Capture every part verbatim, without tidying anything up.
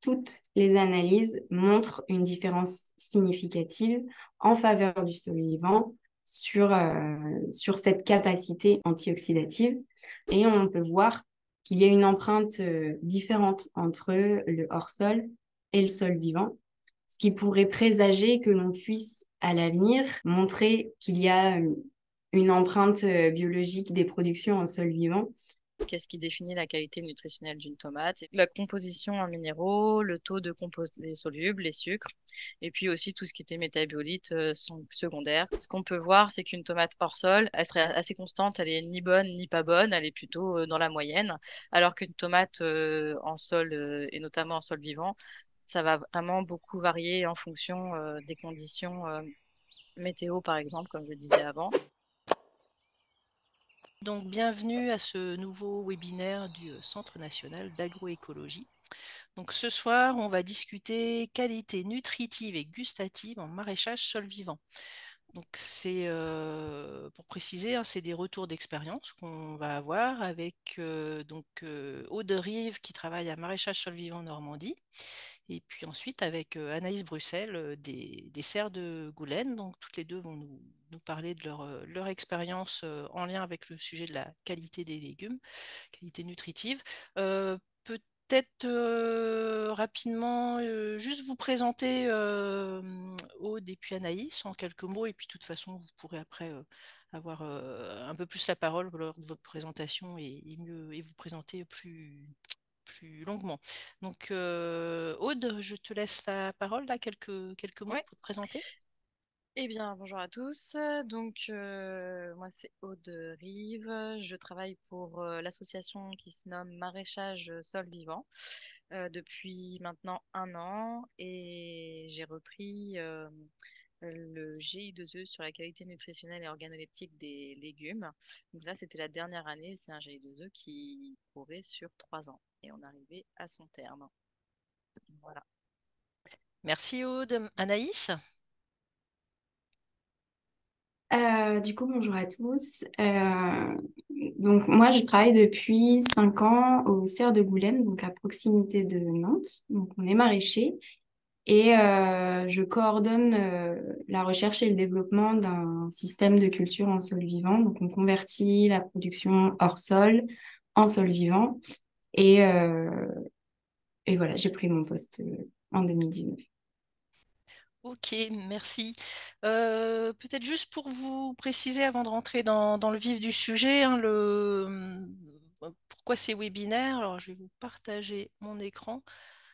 toutes les analyses montrent une différence significative en faveur du sol vivant sur, euh, sur cette capacité antioxydative. Et on peut voir qu'il y a une empreinte euh, différente entre le hors-sol et le sol vivant, ce qui pourrait présager que l'on puisse à l'avenir montrer qu'il y a euh, une empreinte euh, biologique des productions en sol vivant. Qu'est-ce qui définit la qualité nutritionnelle d'une tomate? La composition en minéraux, le taux de composés solubles, les sucres, et puis aussi tout ce qui était métabolites euh, sont secondaires. Ce qu'on peut voir, c'est qu'une tomate hors sol, elle serait assez constante, elle est ni bonne ni pas bonne, elle est plutôt euh, dans la moyenne, alors qu'une tomate euh, en sol, euh, et notamment en sol vivant, ça va vraiment beaucoup varier en fonction euh, des conditions euh, météo, par exemple, comme je disais avant. Donc, bienvenue à ce nouveau webinaire du euh, Centre national d'agroécologie. Donc, ce soir, on va discuter qualité nutritive et gustative en maraîchage sol vivant. Donc, c'est euh, pour préciser, hein, c'est des retours d'expérience qu'on va avoir avec euh, donc euh, Aude Rive qui travaille à Maraîchage Sol Vivant en Normandie, et puis ensuite avec euh, Anaïs Bruxelles euh, des, des serres de Goulaine. Donc, toutes les deux vont nous, nous parler de leur, euh, leur expérience euh, en lien avec le sujet de la qualité des légumes, qualité nutritive. Euh, Peut-être euh, rapidement, euh, juste vous présenter euh, Aude et puis Anaïs en quelques mots, et puis de toute façon, vous pourrez après euh, avoir euh, un peu plus la parole lors de votre présentation et, et mieux, et vous présenter plus, plus longuement. Donc, euh, Aude, je te laisse la parole, là, quelques, quelques mots Ouais. pour te présenter. Eh bien, bonjour à tous. Donc, euh, moi, c'est Aude Rive. Je travaille pour euh, l'association qui se nomme Maraîchage Sol Vivant euh, depuis maintenant un an et j'ai repris euh, le G I deux E sur la qualité nutritionnelle et organoleptique des légumes. Donc là, c'était la dernière année. C'est un G I deux E qui courait sur trois ans et on arrivait à son terme. Voilà. Merci, Aude. Anaïs? Euh, du coup, bonjour à tous. Euh, donc, moi, je travaille depuis cinq ans au Cerf de Goulaine, donc à proximité de Nantes. Donc, on est maraîcher et euh, je coordonne euh, la recherche et le développement d'un système de culture en sol vivant. Donc, on convertit la production hors sol en sol vivant. Et, euh, et voilà, j'ai pris mon poste euh, en deux mille dix-neuf. Ok, merci. Euh, peut-être juste pour vous préciser, avant de rentrer dans, dans le vif du sujet, hein, le, euh, pourquoi ces webinaires. Alors, je vais vous partager mon écran.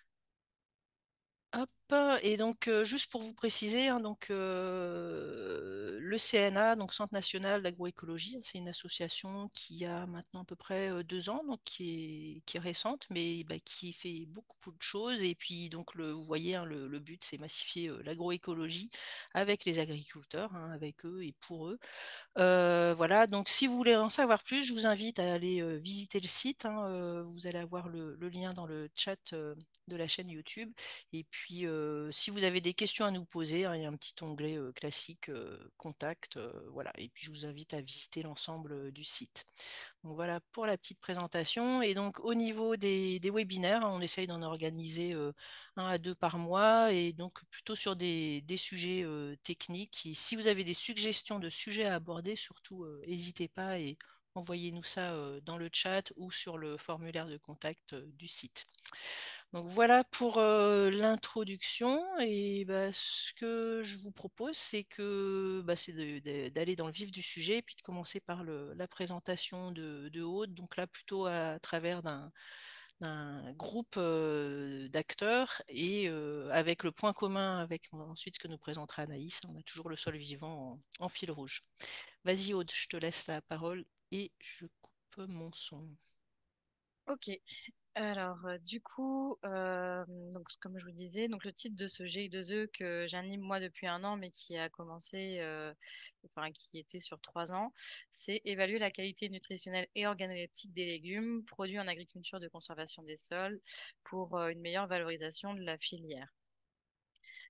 Hop, et donc euh, juste pour vous préciser, hein, donc euh, le C N A, donc Centre national d'agroécologie, c'est une association qui a maintenant à peu près euh, deux ans, donc qui est, qui est récente, mais bah, qui fait beaucoup de choses. Et puis donc le, vous voyez, hein, le, le but c'est massifier euh, l'agroécologie avec les agriculteurs, hein, avec eux et pour eux. Euh, voilà, donc si vous voulez en savoir plus, je vous invite à aller euh, visiter le site, hein, euh, vous allez avoir le, le lien dans le chat euh, de la chaîne YouTube. Et puis, euh, si vous avez des questions à nous poser, hein, il y a un petit onglet euh, classique, euh, contact, euh, voilà. Et puis, je vous invite à visiter l'ensemble euh, du site. Donc voilà pour la petite présentation. Et donc au niveau des, des webinaires, hein, on essaye d'en organiser euh, un à deux par mois, et donc plutôt sur des, des sujets euh, techniques. Et si vous avez des suggestions de sujets à aborder, surtout euh, n'hésitez pas et envoyez-nous ça euh, dans le chat ou sur le formulaire de contact euh, du site. Donc voilà pour euh, l'introduction, et bah, ce que je vous propose, c'est que bah, c'est de- de- d'aller dans le vif du sujet et puis de commencer par le- la présentation de, de Aude, donc là plutôt à, travers d'un d'un groupe euh, d'acteurs, et euh, avec le point commun avec ensuite ce que nous présentera Anaïs, on a toujours le sol vivant en, en fil rouge. Vas-y Aude, je te laisse la parole et je coupe mon son. Ok. Alors, euh, du coup, euh, donc, comme je vous disais, donc le titre de ce G I deux E que j'anime moi depuis un an, mais qui a commencé, euh, enfin, qui était sur trois ans, c'est évaluer la qualité nutritionnelle et organoleptique des légumes produits en agriculture de conservation des sols pour euh, une meilleure valorisation de la filière.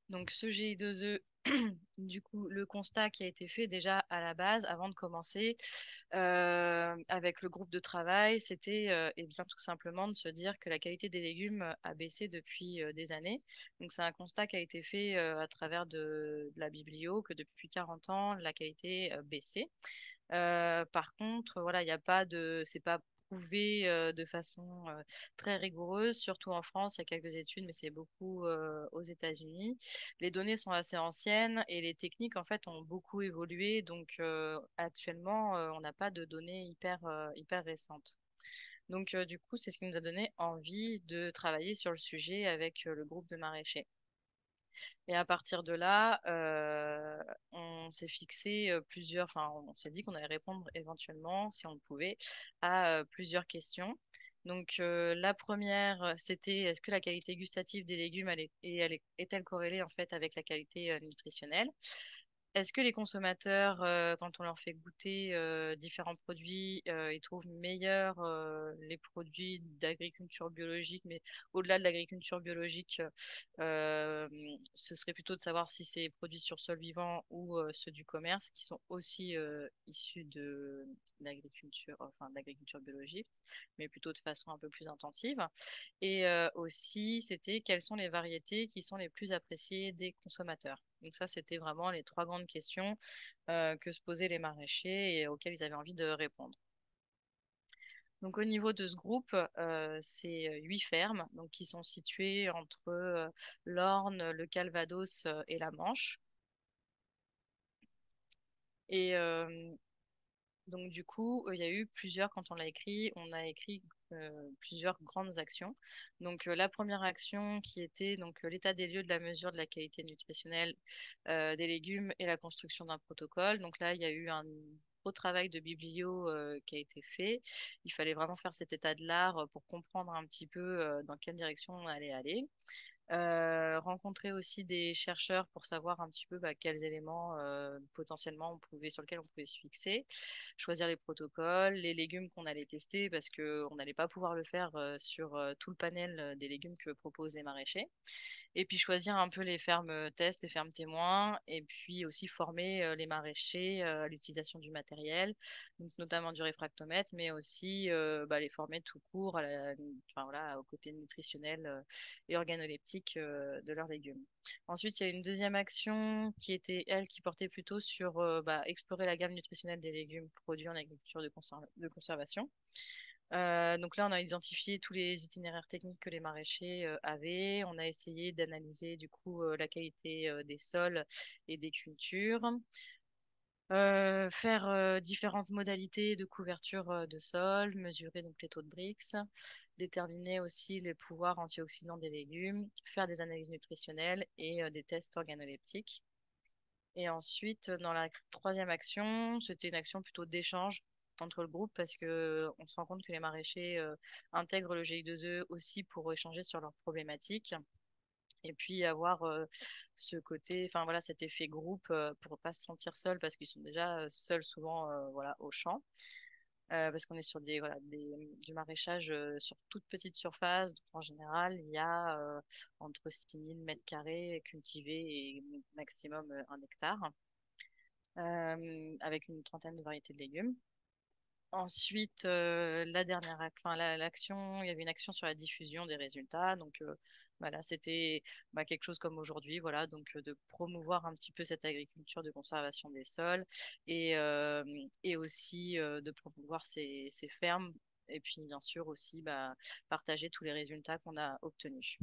Donc, ce G I deux E, du coup, le constat qui a été fait déjà à la base, avant de commencer, euh, avec le groupe de travail, c'était euh, eh bien tout simplement de se dire que la qualité des légumes a baissé depuis euh, des années. Donc, c'est un constat qui a été fait euh, à travers de, de la biblio, que depuis quarante ans, la qualité euh, baissait. Euh, par contre, voilà, il n'y a pas de, c'est pas prouvé euh, de façon euh, très rigoureuse, surtout en France. Il y a quelques études, mais c'est beaucoup euh, aux États-Unis. Les données sont assez anciennes et les techniques en fait ont beaucoup évolué. Donc euh, actuellement, euh, on n'a pas de données hyper euh, hyper récentes. Donc euh, du coup, c'est ce qui nous a donné envie de travailler sur le sujet avec euh, le groupe de maraîchers. Et à partir de là, euh, on s'est fixé euh, plusieurs, enfin, on s'est dit qu'on allait répondre éventuellement, si on le pouvait, à euh, plusieurs questions. Donc, euh, la première, c'était est-ce que la qualité gustative des légumes elle est, et elle est, est-elle corrélée en fait avec la qualité euh, nutritionnelle? Est-ce que les consommateurs, euh, quand on leur fait goûter euh, différents produits, euh, ils trouvent meilleurs euh, les produits d'agriculture biologique, mais au-delà de l'agriculture biologique, euh, ce serait plutôt de savoir si c'est produits sur sol vivant ou euh, ceux du commerce, qui sont aussi euh, issus de l'agriculture, enfin de l'agriculture biologique, mais plutôt de façon un peu plus intensive. Et euh, aussi, c'était quelles sont les variétés qui sont les plus appréciées des consommateurs. Donc ça, c'était vraiment les trois grandes questions euh, que se posaient les maraîchers et auxquelles ils avaient envie de répondre. Donc au niveau de ce groupe, euh, c'est euh, huit fermes donc, qui sont situées entre euh, l'Orne, le Calvados euh, et la Manche. Et euh, donc du coup, euh, il y a eu plusieurs, quand on l'a écrit, on a écrit euh, plusieurs grandes actions. Donc euh, la première action qui était donc euh, l'état des lieux de la mesure de la qualité nutritionnelle euh, des légumes et la construction d'un protocole. Donc là, il y a eu un gros travail de biblio euh, qui a été fait. Il fallait vraiment faire cet état de l'art euh, pour comprendre un petit peu euh, dans quelle direction on allait aller. Euh, rencontrer aussi des chercheurs pour savoir un petit peu bah, quels éléments euh, potentiellement on pouvait, sur lesquels on pouvait se fixer, choisir les protocoles, les légumes qu'on allait tester parce qu'on n'allait pas pouvoir le faire euh, sur euh, tout le panel euh, des légumes que proposent les maraîchers. Et puis choisir un peu les fermes euh, tests, les fermes témoins, et puis aussi former euh, les maraîchers euh, à l'utilisation du matériel, donc notamment du réfractomètre, mais aussi euh, bah, les former tout court à la- enfin, voilà, au côté nutritionnel euh, et organoleptique euh, de leurs légumes. Ensuite, il y a une deuxième action qui était, elle, qui portait plutôt sur euh, bah, explorer la gamme nutritionnelle des légumes produits en agriculture de, conser- de conservation. Euh, donc là, on a identifié tous les itinéraires techniques que les maraîchers euh, avaient. On a essayé d'analyser du coup euh, la qualité euh, des sols et des cultures. Euh, faire euh, différentes modalités de couverture euh, de sol, mesurer donc les taux de Brix, déterminer aussi les pouvoirs antioxydants des légumes, faire des analyses nutritionnelles et euh, des tests organoleptiques. Et ensuite, dans la troisième action, c'était une action plutôt d'échange entre le groupe parce que on se rend compte que les maraîchers euh, intègrent le G I deux E aussi pour échanger sur leurs problématiques et puis avoir euh, ce côté, enfin voilà, cet effet groupe euh, pour pas se sentir seul parce qu'ils sont déjà euh, seuls souvent euh, voilà, au champ. Euh, parce qu'on est sur des, voilà, des, du maraîchage euh, sur toute petite surface. Donc, en général, il y a euh, entre six mille mètres carrés cultivés et maximum euh, un hectare, euh, avec une trentaine de variétés de légumes. Ensuite, euh, la dernière ac- enfin, la- l'action, il y avait une action sur la diffusion des résultats. Donc, euh, voilà, c'était bah, quelque chose comme aujourd'hui, voilà, donc euh, de promouvoir un petit peu cette agriculture de conservation des sols et, euh, et aussi euh, de promouvoir ces, ces fermes et puis bien sûr aussi bah, partager tous les résultats qu'on a obtenus.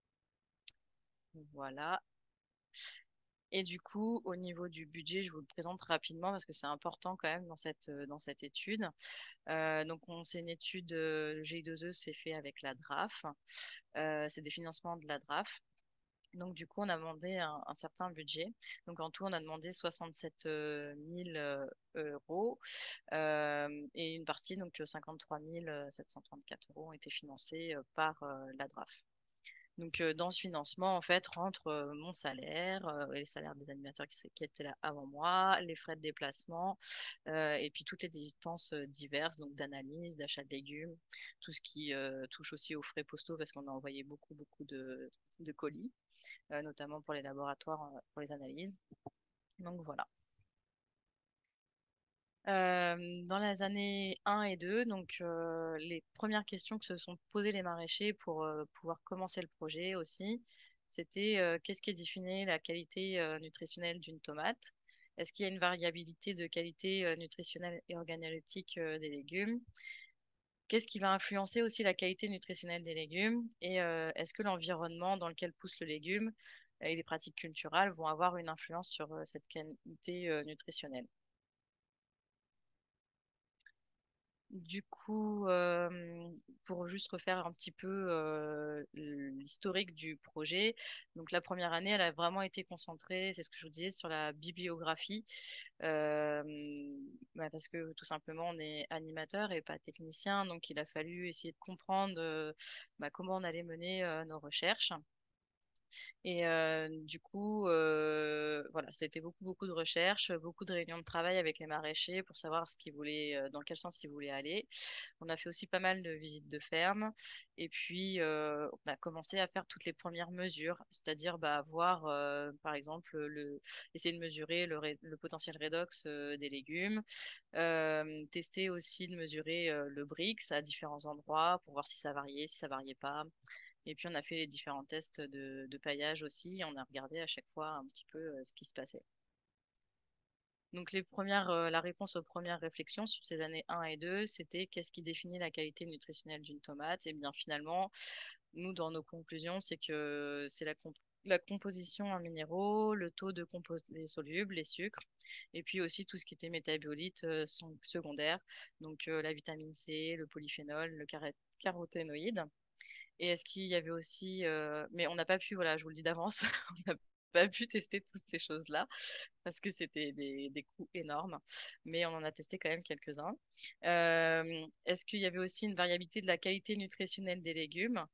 Voilà. Et du coup, au niveau du budget, je vous le présente rapidement parce que c'est important quand même dans cette, euh, dans cette étude. Euh, donc, on, c'est une étude, euh, le G I deux E, c'est fait avec la D R A F. Euh, c'est des financements de la D R A F. Donc, du coup, on a demandé un, un certain budget. Donc, en tout, on a demandé soixante-sept mille euh, euros. Euh, et une partie, donc cinquante-trois mille sept cent trente-quatre euros, ont été financés euh, par euh, la D R A F. Donc, euh, dans ce financement, en fait, rentre euh, mon salaire, euh, et les salaires des animateurs qui, qui étaient là avant moi, les frais de déplacement, euh, et puis toutes les dépenses euh, diverses, donc d'analyse, d'achat de légumes, tout ce qui euh, touche aussi aux frais postaux, parce qu'on a envoyé beaucoup, beaucoup de, de colis, euh, notamment pour les laboratoires, euh, pour les analyses. Donc, voilà. Euh, dans les années un et deux, donc euh, les premières questions que se sont posées les maraîchers pour euh, pouvoir commencer le projet aussi, c'était euh, qu'est-ce qui définit la qualité euh, nutritionnelle d'une tomate? Est-ce qu'il y a une variabilité de qualité euh, nutritionnelle et organoleptique euh, des légumes? Qu'est-ce qui va influencer aussi la qualité nutritionnelle des légumes? Et euh, est-ce que l'environnement dans lequel pousse le légume euh, et les pratiques culturelles vont avoir une influence sur euh, cette qualité euh, nutritionnelle? Du coup, euh, pour juste refaire un petit peu euh, l'historique du projet, donc la première année, elle a vraiment été concentrée, c'est ce que je vous disais, sur la bibliographie, euh, bah, parce que tout simplement, on est animateur et pas technicien, donc il a fallu essayer de comprendre euh, bah, comment on allait mener euh, nos recherches. Et euh, du coup, euh, voilà, c'était beaucoup, beaucoup de recherches, beaucoup de réunions de travail avec les maraîchers pour savoir ce qu'ils voulaient, euh, dans quel sens ils voulaient aller. On a fait aussi pas mal de visites de ferme. Et puis, euh, on a commencé à faire toutes les premières mesures, c'est-à-dire bah, voir, euh, par exemple, le, essayer de mesurer le, ré- le potentiel redox euh, des légumes, euh, tester aussi de mesurer euh, le Brix à différents endroits pour voir si ça variait, si ça variait pas. Et puis on a fait les différents tests de, de paillage aussi. Et on a regardé à chaque fois un petit peu euh, ce qui se passait. Donc les premières, euh, la réponse aux premières réflexions sur ces années un et deux, c'était qu'est-ce qui définit la qualité nutritionnelle d'une tomate? Et bien finalement, nous, dans nos conclusions, c'est que c'est la, comp- la composition en minéraux, le taux de composés solubles, les sucres, et puis aussi tout ce qui était métabolites euh, sont secondaires, donc euh, la vitamine C, le polyphénol, le caré- caroténoïde. Et est-ce qu'il y avait aussi, euh, mais on n'a pas pu, voilà, je vous le dis d'avance, on n'a pas pu tester toutes ces choses-là parce que c'était des, des coûts énormes, mais on en a testé quand même quelques-uns. Euh, est-ce qu'il y avait aussi une variabilité de la qualité nutritionnelle des légumes?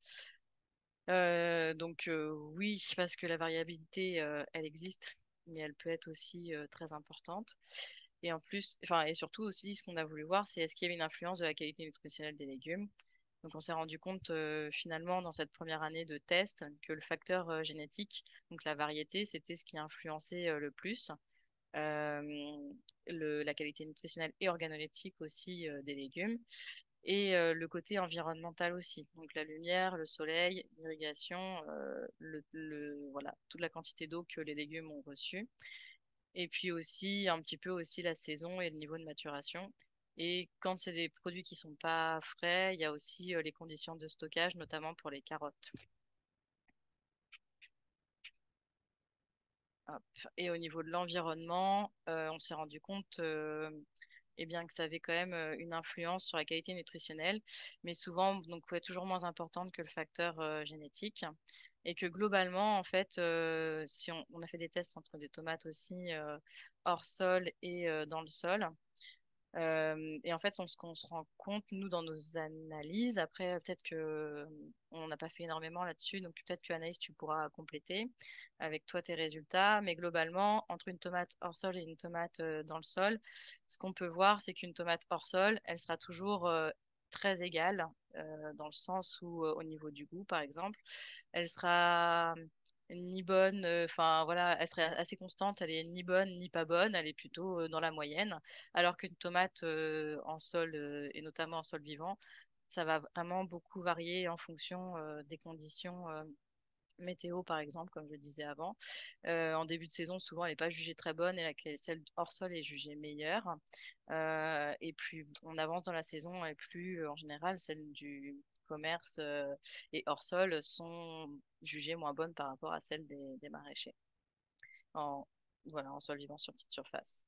Euh, donc euh, oui, parce que la variabilité, euh, elle existe, mais elle peut être aussi euh, très importante. Et en plus, enfin, et surtout aussi, ce qu'on a voulu voir, c'est est-ce qu'il y avait une influence de la qualité nutritionnelle des légumes. Donc on s'est rendu compte euh, finalement dans cette première année de test que le facteur euh, génétique, donc la variété, c'était ce qui influençait euh, le plus. Euh, le- la qualité nutritionnelle et organoleptique aussi euh, des légumes et euh, le côté environnemental aussi. Donc la lumière, le soleil, l'irrigation, euh, le, le- voilà, toute la quantité d'eau que les légumes ont reçue. Et puis aussi un petit peu aussi la saison et le niveau de maturation. Et quand c'est des produits qui sont pas frais, il y a aussi euh, les conditions de stockage, notamment pour les carottes. Hop. Et au niveau de l'environnement, euh, on s'est rendu compte euh, eh bien, que ça avait quand même euh, une influence sur la qualité nutritionnelle, mais souvent donc, ouais, toujours moins importante que le facteur euh, génétique. Et que globalement, en fait, euh, si on, on a fait des tests entre des tomates aussi euh, hors sol et euh, dans le sol, euh, et en fait, on, ce qu'on se rend compte, nous, dans nos analyses, après, euh, peut-être que euh, on n'a pas fait énormément là-dessus, donc peut-être que Anaïs, tu pourras compléter avec toi tes résultats. Mais globalement, entre une tomate hors sol et une tomate euh, dans le sol, ce qu'on peut voir, c'est qu'une tomate hors sol, elle sera toujours euh, très égale, euh, dans le sens où, euh, au niveau du goût, par exemple, elle sera ni bonne, euh, enfin voilà, elle serait assez constante, elle est ni bonne ni pas bonne, elle est plutôt euh, dans la moyenne. Alors qu'une tomate euh, en sol, euh, et notamment en sol vivant, ça va vraiment beaucoup varier en fonction euh, des conditions euh, météo, par exemple, comme je le disais avant. Euh, en début de saison, souvent, elle n'est pas jugée très bonne et la, celle hors sol est jugée meilleure. Euh, et plus on avance dans la saison, et plus, euh, en général, celles du commerce euh, et hors sol sont jugées moins bonnes par rapport à celles des, des maraîchers. En, voilà, en sol vivant sur petite surface.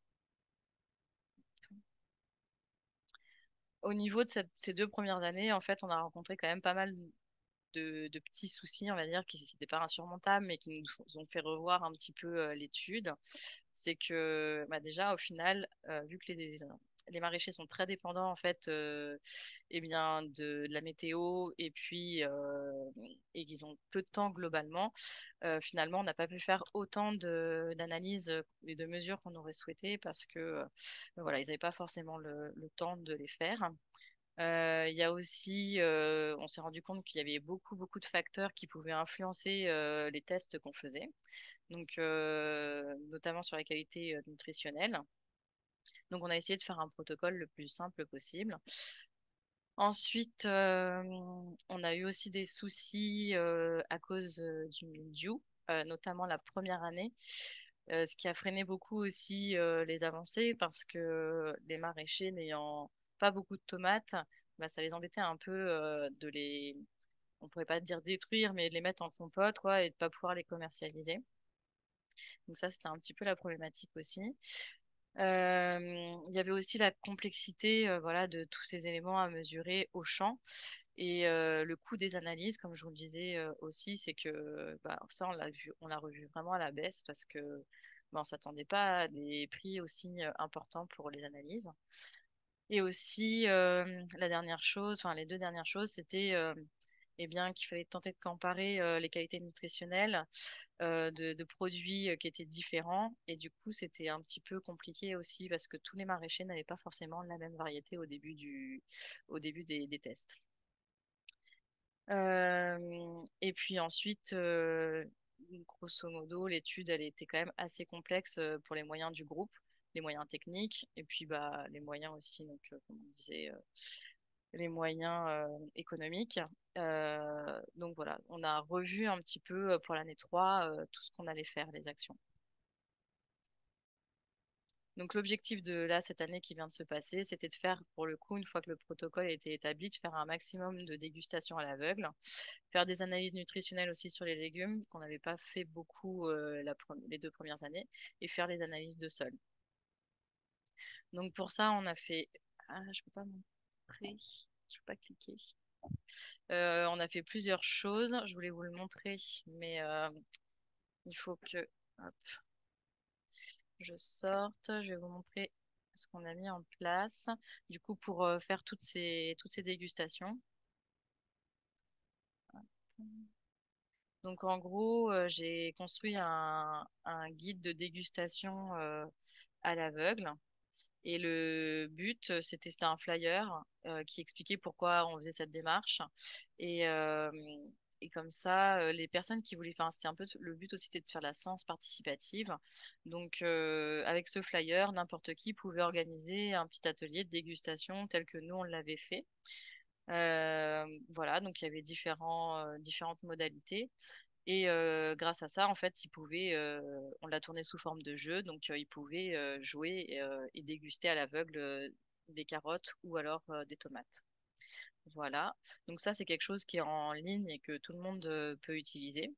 Au niveau de cette- ces deux premières années, en fait, on a rencontré quand même pas mal de, de petits soucis, on va dire, qui n'étaient pas insurmontables, mais qui nous ont fait revoir un petit peu euh, l'étude. C'est que bah, déjà, au final, euh, vu que les, les maraîchers sont très dépendants en fait euh, eh bien, de, de la météo et puis euh, et qu'ils ont peu de temps globalement, euh, finalement on n'a pas pu faire autant de d'analyses et de mesures qu'on aurait souhaité parce que euh, voilà, ils n'avaient pas forcément le, le temps de les faire. Euh, Il y a aussi, euh, on s'est rendu compte qu'il y avait beaucoup, beaucoup de facteurs qui pouvaient influencer euh, les tests qu'on faisait, donc euh, notamment sur la qualité euh, nutritionnelle. Donc, on a essayé de faire un protocole le plus simple possible. Ensuite, euh, on a eu aussi des soucis euh, à cause euh, du mildiou, euh, notamment la première année, euh, ce qui a freiné beaucoup aussi euh, les avancées parce que les maraîchers n'ayant pas beaucoup de tomates, bah, ça les embêtait un peu euh, de les, on pourrait pas dire détruire, mais de les mettre en compote, quoi, et de pas pouvoir les commercialiser. Donc ça, c'était un petit peu la problématique aussi. Euh, il y avait aussi la complexité, euh, voilà, de tous ces éléments à mesurer au champ. Et euh, le coût des analyses, comme je vous le disais euh, aussi, c'est que bah, ça, on l'a vu, on l'a revu vraiment à la baisse parce que bah, on s'attendait pas à des prix aussi euh, importants pour les analyses. Et aussi, euh, la dernière chose, enfin les deux dernières choses, c'était euh, eh bien qu'il fallait tenter de comparer euh, les qualités nutritionnelles euh, de, de produits euh, qui étaient différents. Et du coup, c'était un petit peu compliqué aussi parce que tous les maraîchers n'avaient pas forcément la même variété au début du, au début des, des tests. Euh, et puis ensuite, euh, grosso modo, l'étude, elle était quand même assez complexe euh, pour les moyens du groupe, les moyens techniques, et puis bah, les moyens aussi, donc, euh, comme on disait, euh, les moyens euh, économiques. Euh, donc voilà, on a revu un petit peu euh, pour l'année trois euh, tout ce qu'on allait faire, les actions. Donc l'objectif de là, cette année qui vient de se passer, c'était de faire, pour le coup, une fois que le protocole a été établi, de faire un maximum de dégustations à l'aveugle, faire des analyses nutritionnelles aussi sur les légumes, qu'on n'avait pas fait beaucoup euh, la pre- les deux premières années, et faire les analyses de sol. Donc pour ça, on a fait... Ah, je peux pas montrer, je peux pas cliquer. Euh, on a fait plusieurs choses, je voulais vous le montrer, mais euh, il faut que hop, je sorte, je vais vous montrer ce qu'on a mis en place, du coup, pour euh, faire toutes ces, toutes ces dégustations. Donc, en gros, euh, j'ai construit un, un guide de dégustation euh, à l'aveugle. Et le but, euh, c'était c'était un flyer euh, qui expliquait pourquoi on faisait cette démarche. Et, euh, et comme ça, euh, les personnes qui voulaient, enfin, c'était un peu le but aussi, c'était de faire la science participative. Donc, euh, avec ce flyer, n'importe qui pouvait organiser un petit atelier de dégustation tel que nous, on l'avait fait. Euh, voilà, donc il y avait différents, euh, différentes modalités. Et euh, grâce à ça, en fait, ils pouvaient, euh, on l'a tourné sous forme de jeu, donc euh, ils pouvaient euh, jouer et, euh, et déguster à l'aveugle euh, des carottes ou alors euh, des tomates. Voilà. Donc ça, c'est quelque chose qui est en ligne et que tout le monde euh, peut utiliser.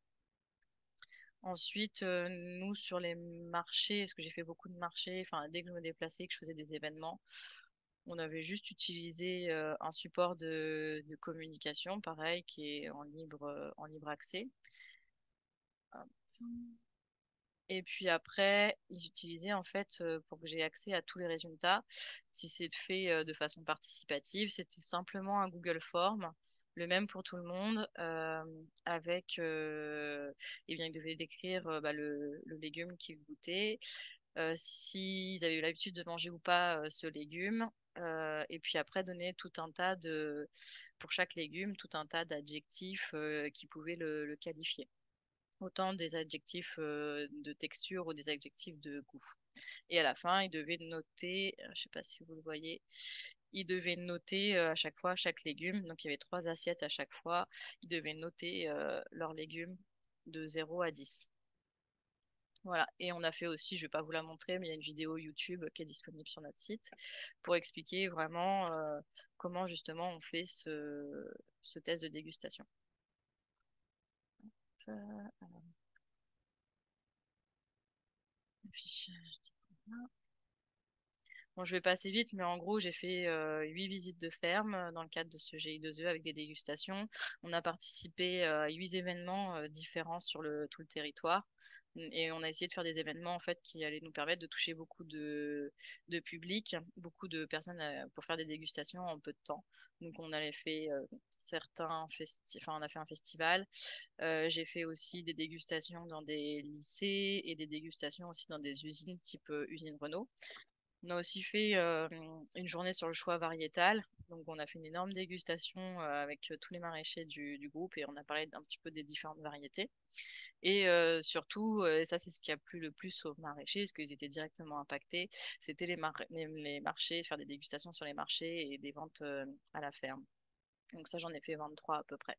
Ensuite, euh, nous, sur les marchés, parce que j'ai fait beaucoup de marchés, enfin, dès que je me déplaçais, que je faisais des événements, on avait juste utilisé euh, un support de, de communication, pareil, qui est en libre, euh, en libre accès. Hop. Et puis après, ils utilisaient en fait, euh, pour que j'ai accès à tous les résultats, si c'est fait euh, de façon participative, c'était simplement un Google Form, le même pour tout le monde, euh, avec, euh, eh bien, ils devaient décrire euh, bah, le, le légume qu'ils goûtaient, euh, s'ils avaient eu l'habitude de manger ou pas euh, ce légume, euh, et puis après donner tout un tas de, pour chaque légume, tout un tas d'adjectifs euh, qui pouvaient le, le qualifier, autant des adjectifs euh, de texture ou des adjectifs de goût. Et à la fin, ils devaient noter, euh, je ne sais pas si vous le voyez, ils devaient noter euh, à chaque fois chaque légume. Donc il y avait trois assiettes à chaque fois. Ils devaient noter euh, leurs légumes de zéro à dix. Voilà. Et on a fait aussi, je ne vais pas vous la montrer, mais il y a une vidéo YouTube qui est disponible sur notre site pour expliquer vraiment euh, comment justement on fait ce, ce test de dégustation. Euh, alors, affichage. Bon, je vais pas assez vite, mais en gros, j'ai fait euh, huit visites de ferme euh, dans le cadre de ce G I deux E avec des dégustations. On a participé euh, à huit événements euh, différents sur le, tout le territoire. Et on a essayé de faire des événements en fait qui allaient nous permettre de toucher beaucoup de, de public, beaucoup de personnes euh, pour faire des dégustations en peu de temps. Donc on avait fait euh, certains festi- enfin on a fait un festival. Euh, j'ai fait aussi des dégustations dans des lycées et des dégustations aussi dans des usines type euh, usine Renault. On a aussi fait euh, une journée sur le choix variétal. Donc, on a fait une énorme dégustation euh, avec euh, tous les maraîchers du, du groupe et on a parlé un petit peu des différentes variétés. Et euh, surtout, euh, et ça c'est ce qui a plu le plus aux maraîchers, parce qu'ils étaient directement impactés, c'était les, mar- les, les marchés, faire des dégustations sur les marchés et des ventes euh, à la ferme. Donc ça, j'en ai fait vingt-trois à peu près.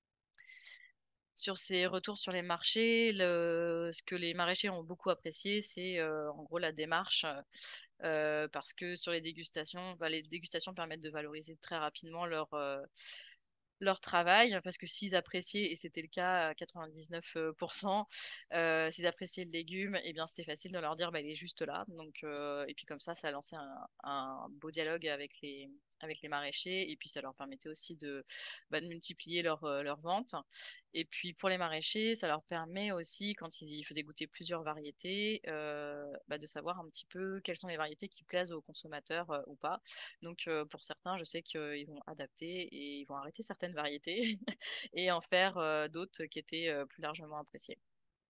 Sur ces retours sur les marchés, le, ce que les maraîchers ont beaucoup apprécié, c'est euh, en gros la démarche, euh, parce que sur les dégustations, bah, les dégustations permettent de valoriser très rapidement leur, euh, leur travail, parce que s'ils appréciaient, et c'était le cas à quatre-vingt-dix-neuf pour cent, euh, s'ils appréciaient le légume, eh bien c'était facile de leur dire bah, il est juste là. Donc, euh, et puis comme ça, ça a lancé un, un beau dialogue avec les, avec les maraîchers, et puis ça leur permettait aussi de, bah, de multiplier leur, euh, leur vente. Et puis pour les maraîchers, ça leur permet aussi, quand ils faisaient goûter plusieurs variétés, euh, bah, de savoir un petit peu quelles sont les variétés qui plaisent aux consommateurs euh, ou pas. Donc euh, pour certains, je sais qu'ils vont adapter et ils vont arrêter certaines variétés et en faire euh, d'autres qui étaient euh, plus largement appréciées.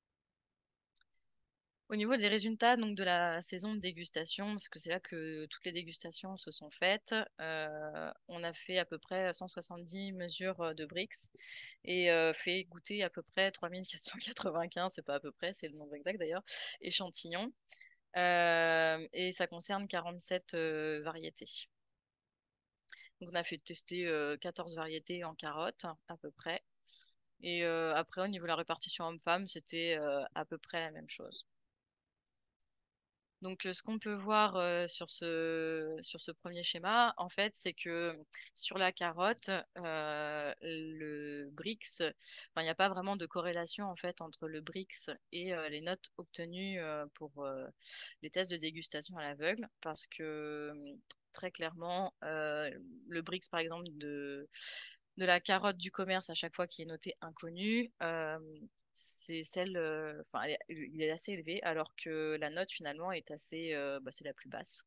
Au niveau des résultats donc de la saison de dégustation, parce que c'est là que toutes les dégustations se sont faites, euh, on a fait à peu près cent soixante-dix mesures euh, de Brix et euh, fait goûter à peu près trois mille quatre cent quatre-vingt-quinze, c'est pas à peu près, c'est le nombre exact d'ailleurs, échantillons. Euh, et ça concerne quarante-sept euh, variétés. Donc on a fait tester euh, quatorze variétés en carottes à peu près. Et euh, après, au niveau de la répartition homme-femme, c'était euh, à peu près la même chose. Donc, euh, ce qu'on peut voir euh, sur ce, sur ce premier schéma, en fait, c'est que sur la carotte, euh, le Brix, enfin, il n'y a pas vraiment de corrélation en fait entre le Brix et euh, les notes obtenues euh, pour euh, les tests de dégustation à l'aveugle, parce que très clairement, euh, le Brix, par exemple, de, de la carotte du commerce, à chaque fois qui est noté inconnu, euh, c'est celle, euh, enfin, elle est- il est assez élevé, alors que la note finalement est assez, euh, bah, c'est la plus basse.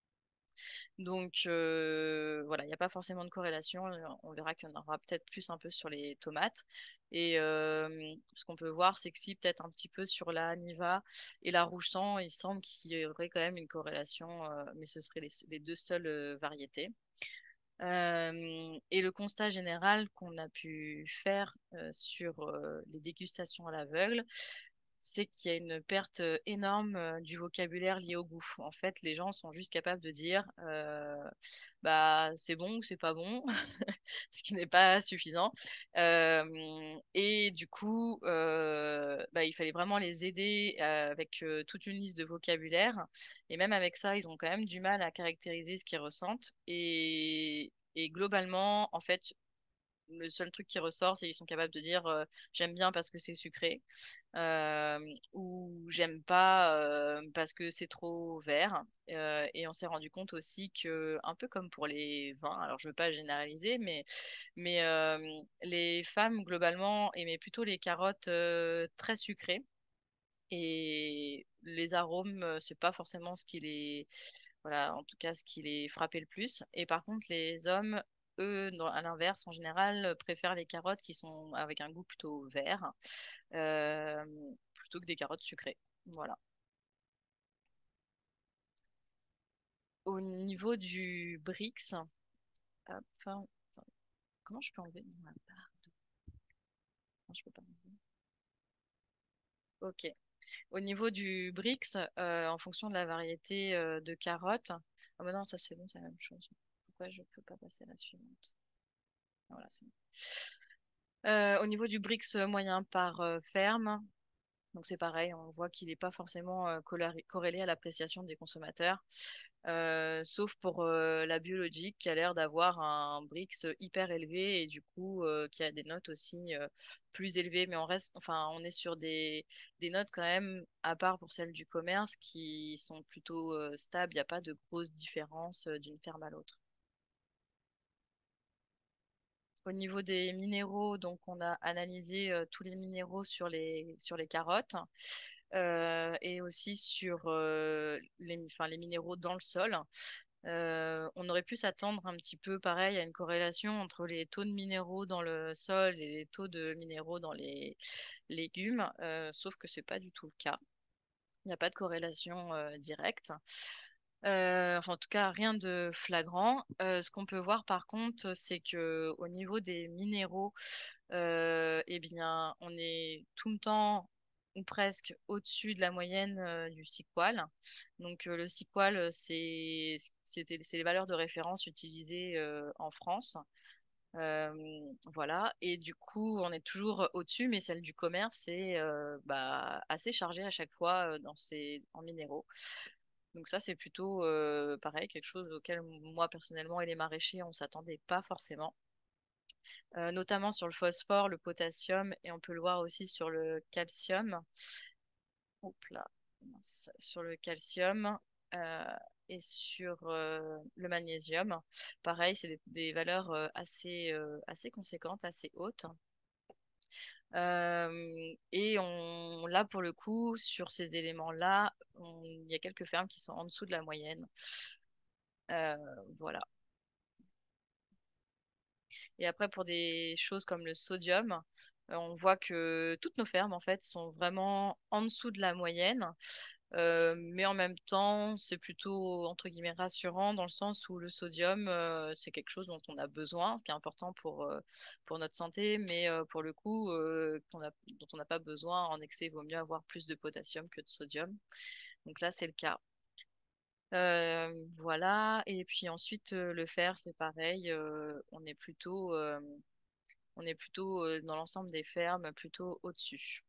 Donc euh, voilà, il n'y a pas forcément de corrélation. euh, On verra qu'il y en aura peut-être plus un peu sur les tomates. Et euh, ce qu'on peut voir, c'est que si peut-être un petit peu sur la Niva et la rouge sang, il semble qu'il y aurait quand même une corrélation, euh, mais ce seraient les, les deux seules euh, variétés. Euh, et le constat général qu'on a pu faire euh, sur euh, les dégustations à l'aveugle, c'est qu'il y a une perte euh, énorme euh, du vocabulaire lié au goût. En fait, les gens sont juste capables de dire euh, bah c'est bon ou c'est pas bon, ce qui n'est pas suffisant. Euh, et du coup, euh, bah, il fallait vraiment les aider euh, avec euh, toute une liste de vocabulaire. Et même avec ça, ils ont quand même du mal à caractériser ce qu'ils ressentent. Et, et globalement, en fait, le seul truc qui ressort, c'est qu'ils sont capables de dire euh, j'aime bien parce que c'est sucré euh, ou j'aime pas euh, parce que c'est trop vert. Euh, et on s'est rendu compte aussi que, un peu comme pour les vins, alors je veux pas généraliser, mais, mais euh, les femmes globalement aimaient plutôt les carottes euh, très sucrées. Et les arômes, euh, c'est pas forcément ce qui les, voilà, en tout cas ce qui les frappait le plus. Et par contre, les hommes, eux, dans- à l'inverse, en général, euh, préfèrent les carottes qui sont avec un goût plutôt vert, euh, plutôt que des carottes sucrées. Voilà. Au niveau du Brix, hop, attends, comment je peux enlever ma barre de- Non, je peux pas enlever. Ok. Au niveau du Brix, euh, en fonction de la variété euh, de carottes, ah bah non, ça c'est bon, c'est la même chose. Pourquoi je peux pas passer à la suivante? Voilà, c'est bon. Euh, au niveau du Brix moyen par euh, ferme, Donc c'est pareil, on voit qu'il n'est pas forcément euh, colari- corrélé à l'appréciation des consommateurs, euh, sauf pour euh, la biologique qui a l'air d'avoir un Brix hyper élevé et du coup euh, qui a des notes aussi euh, plus élevées. Mais on reste, enfin, on est sur des, des notes quand même, à part pour celles du commerce, qui sont plutôt euh, stables. Il n'y a pas de grosses différences euh, d'une ferme à l'autre. Au niveau des minéraux, donc on a analysé euh, tous les minéraux sur les, sur les carottes euh, et aussi sur euh, les, enfin, les minéraux dans le sol. Euh, on aurait pu s'attendre un petit peu pareil à une corrélation entre les taux de minéraux dans le sol et les taux de minéraux dans les légumes, euh, sauf que c'est pas du tout le cas. Il n'y a pas de corrélation euh, directe. Euh, enfin, en tout cas, rien de flagrant. Euh, ce qu'on peut voir par contre, c'est que au niveau des minéraux, euh, eh bien, on est tout le temps ou presque au-dessus de la moyenne euh, du SIQUAL. Donc, euh, le SIQUAL, euh, c'est c'était, c'est les valeurs de référence utilisées euh, en France. Euh, voilà. Et du coup, on est toujours au-dessus, mais celle du commerce est euh, bah, assez chargée à chaque fois euh, dans ces, en minéraux. Donc ça, c'est plutôt euh, pareil, quelque chose auquel moi personnellement et les maraîchers, on s'attendait pas forcément. Euh, notamment sur le phosphore, le potassium, et on peut le voir aussi sur le calcium. Hop là, mince. Sur le calcium euh, et sur euh, le magnésium. Pareil, c'est des, des valeurs euh, assez, euh, assez conséquentes, assez hautes. Euh, et on, là, pour le coup, sur ces éléments-là, on- il y a quelques fermes qui sont en dessous de la moyenne. Euh, voilà. Et après, pour des choses comme le sodium, euh, on voit que toutes nos fermes, en fait, sont vraiment en dessous de la moyenne. Euh, mais en même temps, c'est plutôt, entre guillemets, rassurant dans le sens où le sodium, euh, c'est quelque chose dont on a besoin, ce qui est important pour, euh, pour notre santé, mais euh, pour le coup, euh, qu'on a- dont on n'a pas besoin en excès. Il vaut mieux avoir plus de potassium que de sodium. Donc là, c'est le cas. Euh, voilà. Et puis ensuite, euh, le fer, c'est pareil. Euh, on est plutôt, euh, on est plutôt euh, dans l'ensemble des fermes, plutôt au-dessus.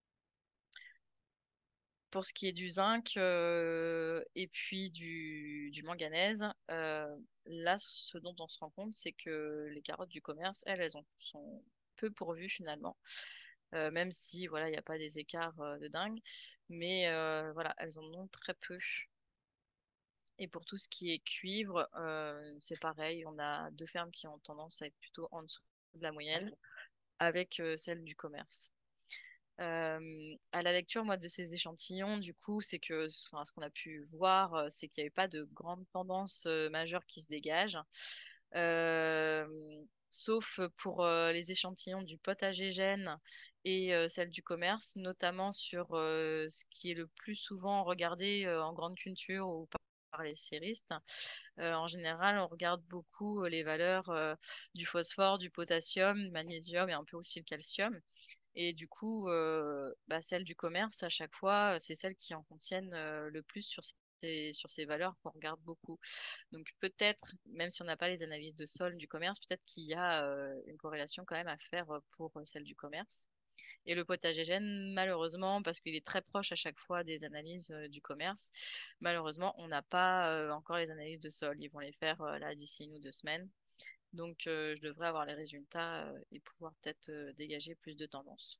Pour ce qui est du zinc euh, et puis du, du manganèse, euh, là, ce dont on se rend compte, c'est que les carottes du commerce, elles, elles ont- sont peu pourvues finalement. Euh, même si voilà, il n'y a pas des écarts euh, de dingue, mais euh, voilà, elles en ont très peu. Et pour tout ce qui est cuivre, euh, c'est pareil, on a deux fermes qui ont tendance à être plutôt en dessous de la moyenne, avec euh, celle du commerce. Euh, à la lecture, moi, de ces échantillons, du coup, c'est que, enfin, ce qu'on a pu voir, euh, c'est qu'il n'y avait pas de grandes tendances euh, majeures qui se dégagent. Euh, Sauf pour euh, les échantillons du potager gène et euh, celle du commerce, notamment sur euh, ce qui est le plus souvent regardé euh, en grande culture ou par par les séristes. Euh, en général, on regarde beaucoup euh, les valeurs euh, du phosphore, du potassium, du magnésium et un peu aussi le calcium. Et du coup, euh, bah, celles du commerce, à chaque fois, euh, c'est celles qui en contiennent euh, le plus sur ces, sur ces valeurs qu'on regarde beaucoup. Donc peut-être, même si on n'a pas les analyses de sol du commerce, peut-être qu'il y a euh, une corrélation quand même à faire euh, pour euh, celle du commerce. Et le potagégène, malheureusement, parce qu'il est très proche à chaque fois des analyses euh, du commerce, malheureusement, on n'a pas euh, encore les analyses de sol. Ils vont les faire euh, là d'ici une ou deux semaines. Donc, euh, je devrais avoir les résultats euh, et pouvoir peut-être euh, dégager plus de tendances.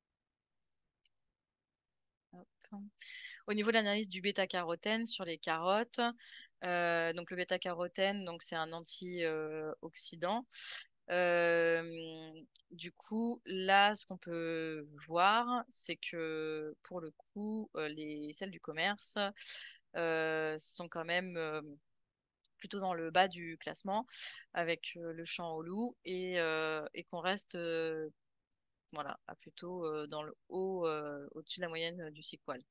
Hop. Au niveau de l'analyse du bêta-carotène sur les carottes, euh, donc le bêta-carotène, donc c'est un antioxydant. Euh, du coup, là, ce qu'on peut voir, c'est que pour le coup, euh, les celles du commerce euh, sont quand même euh, plutôt dans le bas du classement avec euh, le champ au loup et, euh, et qu'on reste euh, voilà, à plutôt euh, dans le haut, euh, au-dessus de la moyenne euh, du SIQUAL.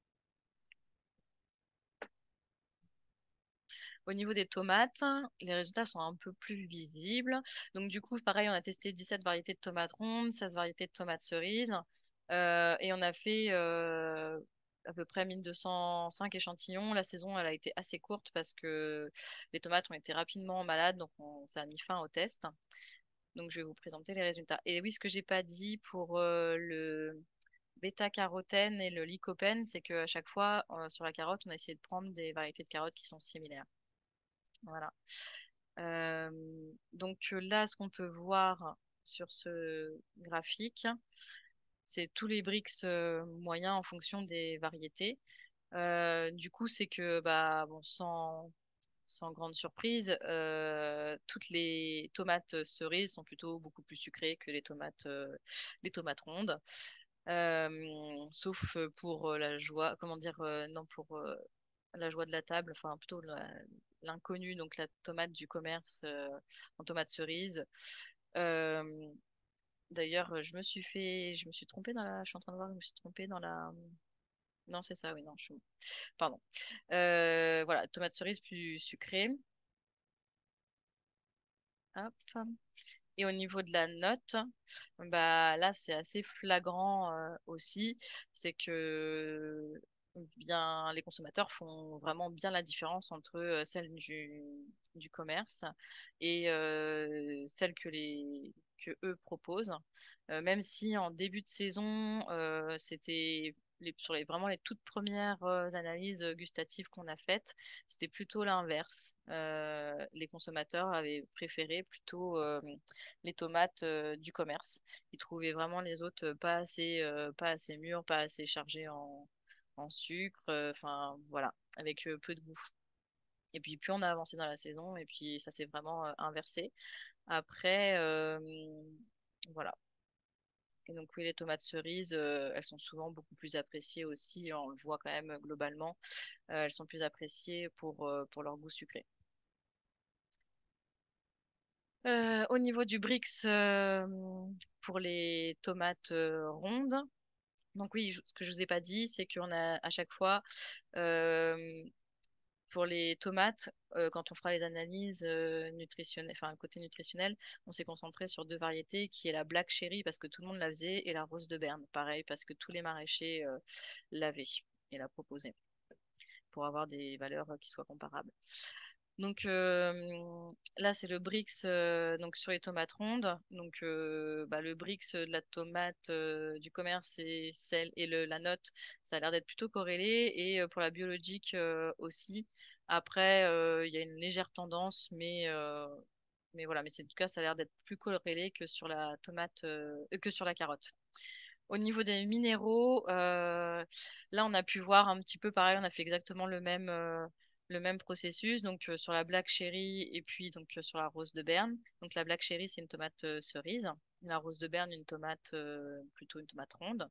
Au niveau des tomates, les résultats sont un peu plus visibles. Donc du coup, pareil, on a testé dix-sept variétés de tomates rondes, seize variétés de tomates cerises, euh, et on a fait euh, à peu près mille deux cent cinq échantillons. La saison, elle a été assez courte parce que les tomates ont été rapidement malades, donc on, ça a mis fin au test. Donc je vais vous présenter les résultats. Et oui, ce que j'ai pas dit pour euh, le bêta-carotène et le lycopène, c'est qu'à chaque fois, euh, sur la carotte, on a essayé de prendre des variétés de carottes qui sont similaires. Voilà. Euh, donc là, ce qu'on peut voir sur ce graphique, c'est tous les Brix euh, moyens en fonction des variétés. Euh, du coup, c'est que, bah, bon, sans, sans grande surprise, euh, toutes les tomates cerises sont plutôt beaucoup plus sucrées que les tomates, euh, les tomates rondes. Euh, sauf pour euh, la joie, comment dire, euh, non, pour euh, la joie de la table, enfin plutôt la- l'inconnu, donc la tomate du commerce euh, en tomate cerise. Euh, D'ailleurs, je me suis fait, je me suis trompée dans la, je suis en train de voir, je me suis trompée dans la, non, c'est ça, oui, non, je... pardon. Euh, voilà, tomate cerise plus sucrée. Hop. Et au niveau de la note, bah là c'est assez flagrant euh, aussi, c'est que bien les consommateurs font vraiment bien la différence entre euh, celle du, du commerce et euh, celle que les que eux proposent. Euh, même si en début de saison, euh, c'était les, sur les, vraiment les toutes premières euh, analyses gustatives qu'on a faites, c'était plutôt l'inverse. Euh, les consommateurs avaient préféré plutôt euh, les tomates euh, du commerce. Ils trouvaient vraiment les autres euh, pas assez, euh, pas assez mûres, pas assez chargées en, en sucre, euh, enfin voilà, avec euh, peu de goût. Et puis plus on a avancé dans la saison, et puis ça s'est vraiment euh, inversé. Après, euh, voilà. Et donc oui, les tomates cerises, euh, elles sont souvent beaucoup plus appréciées aussi. On le voit quand même globalement, euh, elles sont plus appréciées pour, euh, pour leur goût sucré. Euh, au niveau du Brix, euh, pour les tomates euh, rondes, donc oui, je- ce que je vous ai pas dit, c'est qu'on a à chaque fois, euh, pour les tomates, euh, quand on fera les analyses euh, nutritionnelles, enfin côté nutritionnel, on s'est concentré sur deux variétés, qui est la Black Cherry parce que tout le monde la faisait, et la Rose de Berne, pareil parce que tous les maraîchers euh, l'avaient et la proposaient pour avoir des valeurs euh, qui soient comparables. Donc euh, là, c'est le Brix euh, donc sur les tomates rondes. Donc euh, bah, le Brix de la tomate euh, du commerce et celle et le, la note, ça a l'air d'être plutôt corrélé. Et euh, pour la biologique euh, aussi. Après, euh, il y a une légère tendance, mais euh, mais voilà. Mais c'est en tout cas, ça a l'air d'être plus corrélé que sur la tomate euh, que sur la carotte. Au niveau des minéraux, euh, là, on a pu voir un petit peu pareil, on a fait exactement le même, euh, le même processus, donc euh, sur la Black Cherry et puis donc euh, sur la Rose de Berne. Donc la Black Cherry, c'est une tomate euh, cerise, la Rose de Berne, une tomate euh, plutôt une tomate ronde.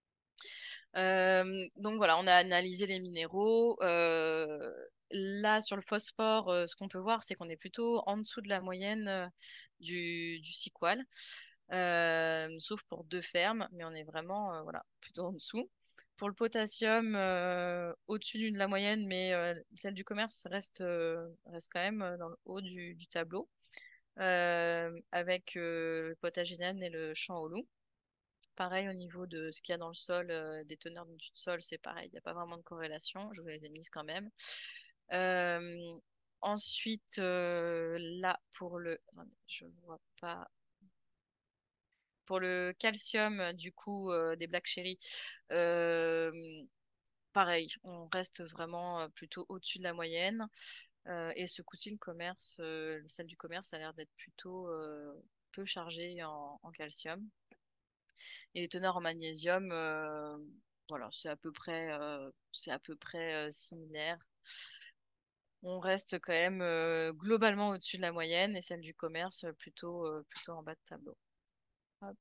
Euh, donc voilà, on a analysé les minéraux. Euh, là, sur le phosphore, euh, ce qu'on peut voir, c'est qu'on est plutôt en dessous de la moyenne euh, du, du Siqual, euh, sauf pour deux fermes, mais on est vraiment euh, voilà, plutôt en dessous. Pour le potassium, euh, au-dessus de la moyenne, mais euh, celle du commerce reste, euh, reste quand même euh, dans le haut du, du tableau, euh, avec euh, le potagénène et le champ au loup. Pareil au niveau de ce qu'il y a dans le sol, euh, des teneurs du sol, c'est pareil, il n'y a pas vraiment de corrélation. Je vous les ai mises quand même. Euh, Ensuite, euh, là, pour le... Attendez, je vois pas. Pour le calcium, euh, du coup, euh, des Black Cherry, euh, pareil, on reste vraiment euh, plutôt au-dessus de la moyenne. Euh, et ce coup-ci, le commerce, euh, celle du commerce a l'air d'être plutôt euh, peu chargée en, en calcium. Et les teneurs en magnésium, euh, voilà, c'est à peu près, euh, c'est à peu près euh, similaire. On reste quand même euh, globalement au-dessus de la moyenne et celle du commerce euh, plutôt, euh, plutôt en bas de tableau. Hop.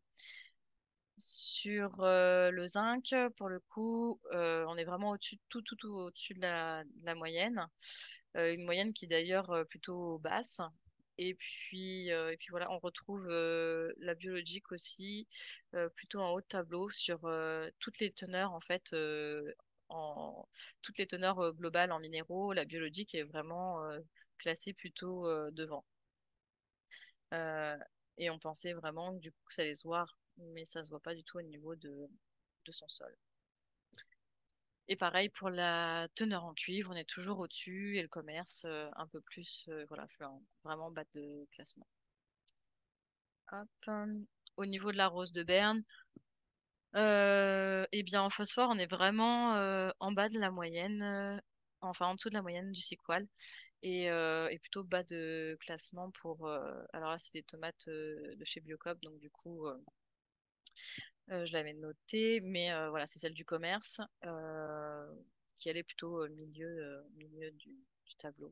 Sur euh, le zinc, pour le coup, euh, on est vraiment au-dessus, tout, tout, tout au-dessus de la, de la moyenne. Euh, une moyenne qui est d'ailleurs euh, plutôt basse. Et puis, euh, et puis voilà, on retrouve euh, la biologique aussi, euh, plutôt en haut de tableau sur euh, toutes les teneurs en fait, euh, en toutes les teneurs euh, globales en minéraux. La biologique est vraiment euh, classée plutôt euh, devant. Euh, et on pensait vraiment que du coup que ça allait se voir, mais ça se voit pas du tout au niveau de, de son sol. Et pareil pour la teneur en cuivre, on est toujours au-dessus et le commerce euh, un peu plus, euh, voilà, je suis en vraiment bas de classement. Hop. Au niveau de la rose de Berne, euh, eh bien, en phosphore, on est vraiment euh, en bas de la moyenne, euh, enfin en dessous de la moyenne du Sequal, et, euh, et plutôt bas de classement pour. Euh, alors là, c'est des tomates euh, de chez Biocop, donc du coup, euh, euh, je l'avais notée, mais euh, voilà, c'est celle du commerce, euh, qui elle est plutôt au milieu, euh, milieu du, du tableau.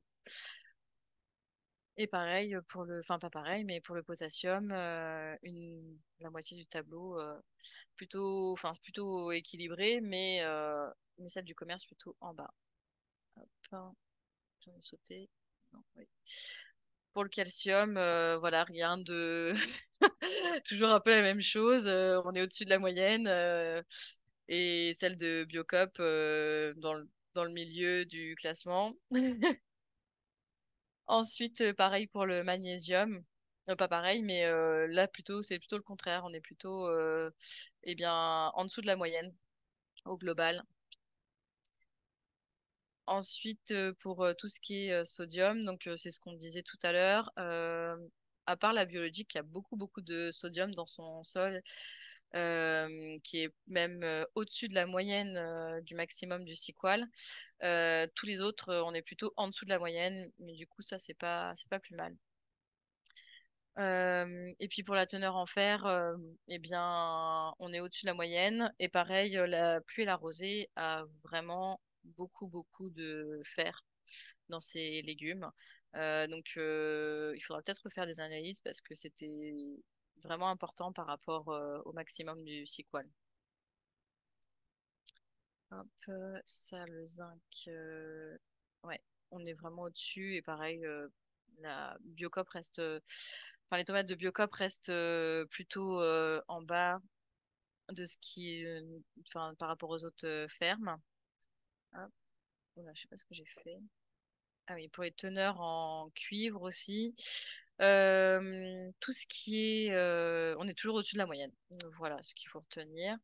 Et pareil pour le, enfin pas pareil, mais pour le potassium, euh, une, la moitié du tableau euh, plutôt, enfin plutôt équilibré, mais, euh, mais celle du commerce plutôt en bas. Hop, j'en ai sauté. Non, oui. Pour le calcium, euh, voilà, rien de toujours un peu la même chose. Euh, on est au-dessus de la moyenne euh, et celle de Biocop euh, dans le, dans le milieu du classement. Ensuite, euh, pareil pour le magnésium. Euh, pas pareil, mais euh, là plutôt, c'est plutôt le contraire. On est plutôt, euh, eh bien, en dessous de la moyenne au global. Ensuite, euh, pour euh, tout ce qui est euh, sodium, donc euh, c'est ce qu'on disait tout à l'heure. Euh, à part la biologique, il y a beaucoup beaucoup de sodium dans son sol, euh, qui est même euh, au-dessus de la moyenne euh, du maximum du Sequal. Euh, tous les autres, euh, on est plutôt en dessous de la moyenne, mais du coup, ça, c'est pas, c'est pas plus mal. Euh, et puis pour la teneur en fer, euh, eh bien, on est au-dessus de la moyenne. Et pareil, euh, la pluie et la rosée a vraiment beaucoup, beaucoup de fer dans ses légumes. Euh, donc, euh, il faudra peut-être faire des analyses parce que c'était vraiment important par rapport euh, au maximum du Sequal. Hop, euh, ça, le zinc, euh, ouais, on est vraiment au-dessus. Et pareil, euh, la Biocop reste, euh, enfin, les tomates de Biocop restent euh, plutôt euh, en bas de ce qui, est, euh, enfin, par rapport aux autres euh, fermes. Hop, voilà, je sais pas ce que j'ai fait. Ah oui, pour les teneurs en cuivre aussi. Euh, tout ce qui est, euh, on est toujours au-dessus de la moyenne. Voilà ce qu'il faut retenir.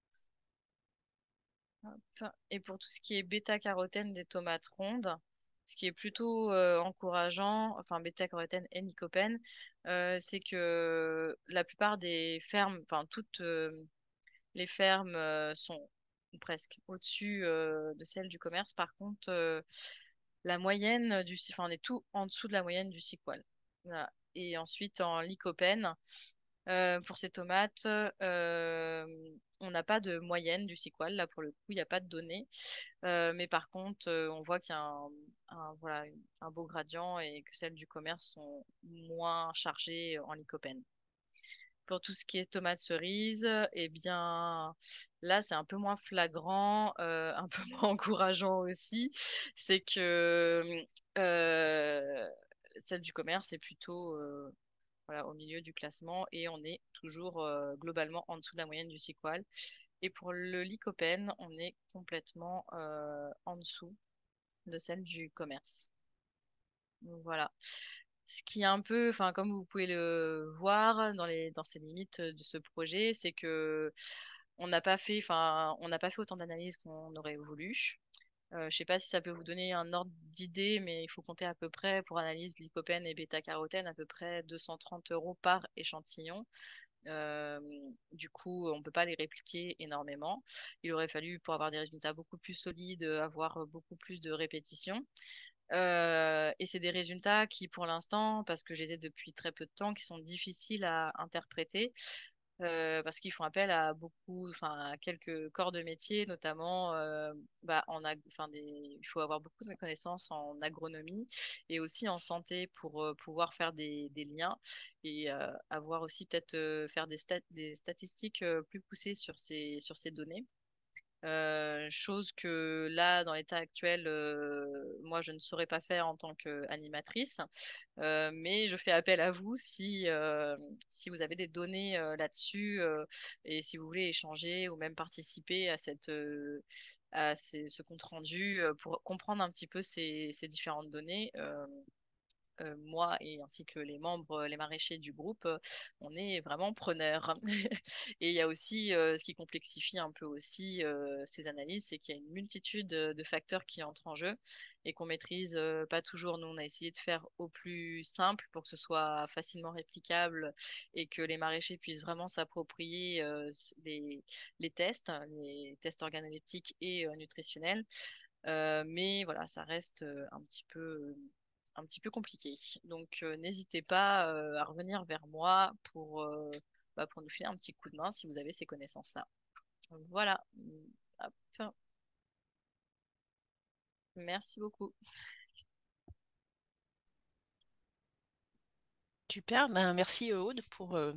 Hop. Et pour tout ce qui est bêta-carotène des tomates rondes, ce qui est plutôt euh, encourageant, enfin bêta-carotène et lycopène, euh, c'est que la plupart des fermes, enfin toutes euh, les fermes euh, sont presque au-dessus euh, de celles du commerce. Par contre, euh, la moyenne du, enfin on est tout en dessous de la moyenne du Sequal. Voilà. Et ensuite en lycopène, euh, pour ces tomates, euh, on n'a pas de moyenne du Sequal. Là, pour le coup, il n'y a pas de données. Euh, mais par contre, euh, on voit qu'il y a un, un- voilà, un beau gradient et que celles du commerce sont moins chargées en lycopène. Pour tout ce qui est tomates cerises, eh bien, là, c'est un peu moins flagrant, euh, un peu moins encourageant aussi. C'est que euh, celle du commerce est plutôt euh, voilà, au milieu du classement et on est toujours euh, globalement en dessous de la moyenne du Sequal. Et pour le lycopène, on est complètement euh, en dessous de celle du commerce. Donc voilà. Ce qui est un peu, enfin, comme vous pouvez le voir dans les, dans ces limites de ce projet, c'est que on n'a pas fait, enfin, on n'a pas fait autant d'analyses qu'on aurait voulu. Euh, je sais pas si ça peut vous donner un ordre d'idée, mais il faut compter à peu près pour analyse lycopène et bêta-carotène à peu près deux cent trente euros par échantillon. Euh, du coup, on ne peut pas les répliquer énormément. Il aurait fallu, pour avoir des résultats beaucoup plus solides, avoir beaucoup plus de répétitions. Euh, et c'est des résultats qui, pour l'instant, parce que je les ai depuis très peu de temps, qui sont difficiles à interpréter, euh, parce qu'ils font appel à beaucoup, enfin, à quelques corps de métier, notamment, euh, bah, en ag- enfin, des, il faut avoir beaucoup de connaissances en agronomie et aussi en santé pour euh, pouvoir faire des, des liens et euh, avoir aussi peut-être euh, faire des, stat- des statistiques euh, plus poussées sur ces, sur ces données. Euh, chose que là, dans l'état actuel, euh, moi, je ne saurais pas faire en tant qu'animatrice. Euh, mais je fais appel à vous si, euh, si vous avez des données euh, là-dessus euh, et si vous voulez échanger ou même participer à, cette, euh, à ces- ce compte-rendu euh, pour comprendre un petit peu ces, ces différentes données. Euh, euh, moi et ainsi que les membres, les maraîchers du groupe, euh, on est vraiment preneurs. Et il y a aussi euh, ce qui complexifie un peu aussi euh, ces analyses, c'est qu'il y a une multitude de, de facteurs qui entrent en jeu et qu'on maîtrise euh, pas toujours. Nous, on a essayé de faire au plus simple pour que ce soit facilement réplicable et que les maraîchers puissent vraiment s'approprier euh, les, les tests, les tests organoleptiques et euh, nutritionnels. Euh, mais voilà, ça reste euh, un petit peu, un petit peu compliqué. Donc, euh, n'hésitez pas euh, à revenir vers moi pour, euh, bah, pour nous filer un petit coup de main si vous avez ces connaissances-là. Voilà. Hop. Merci beaucoup. Super, ben, merci euh, Aude pour euh,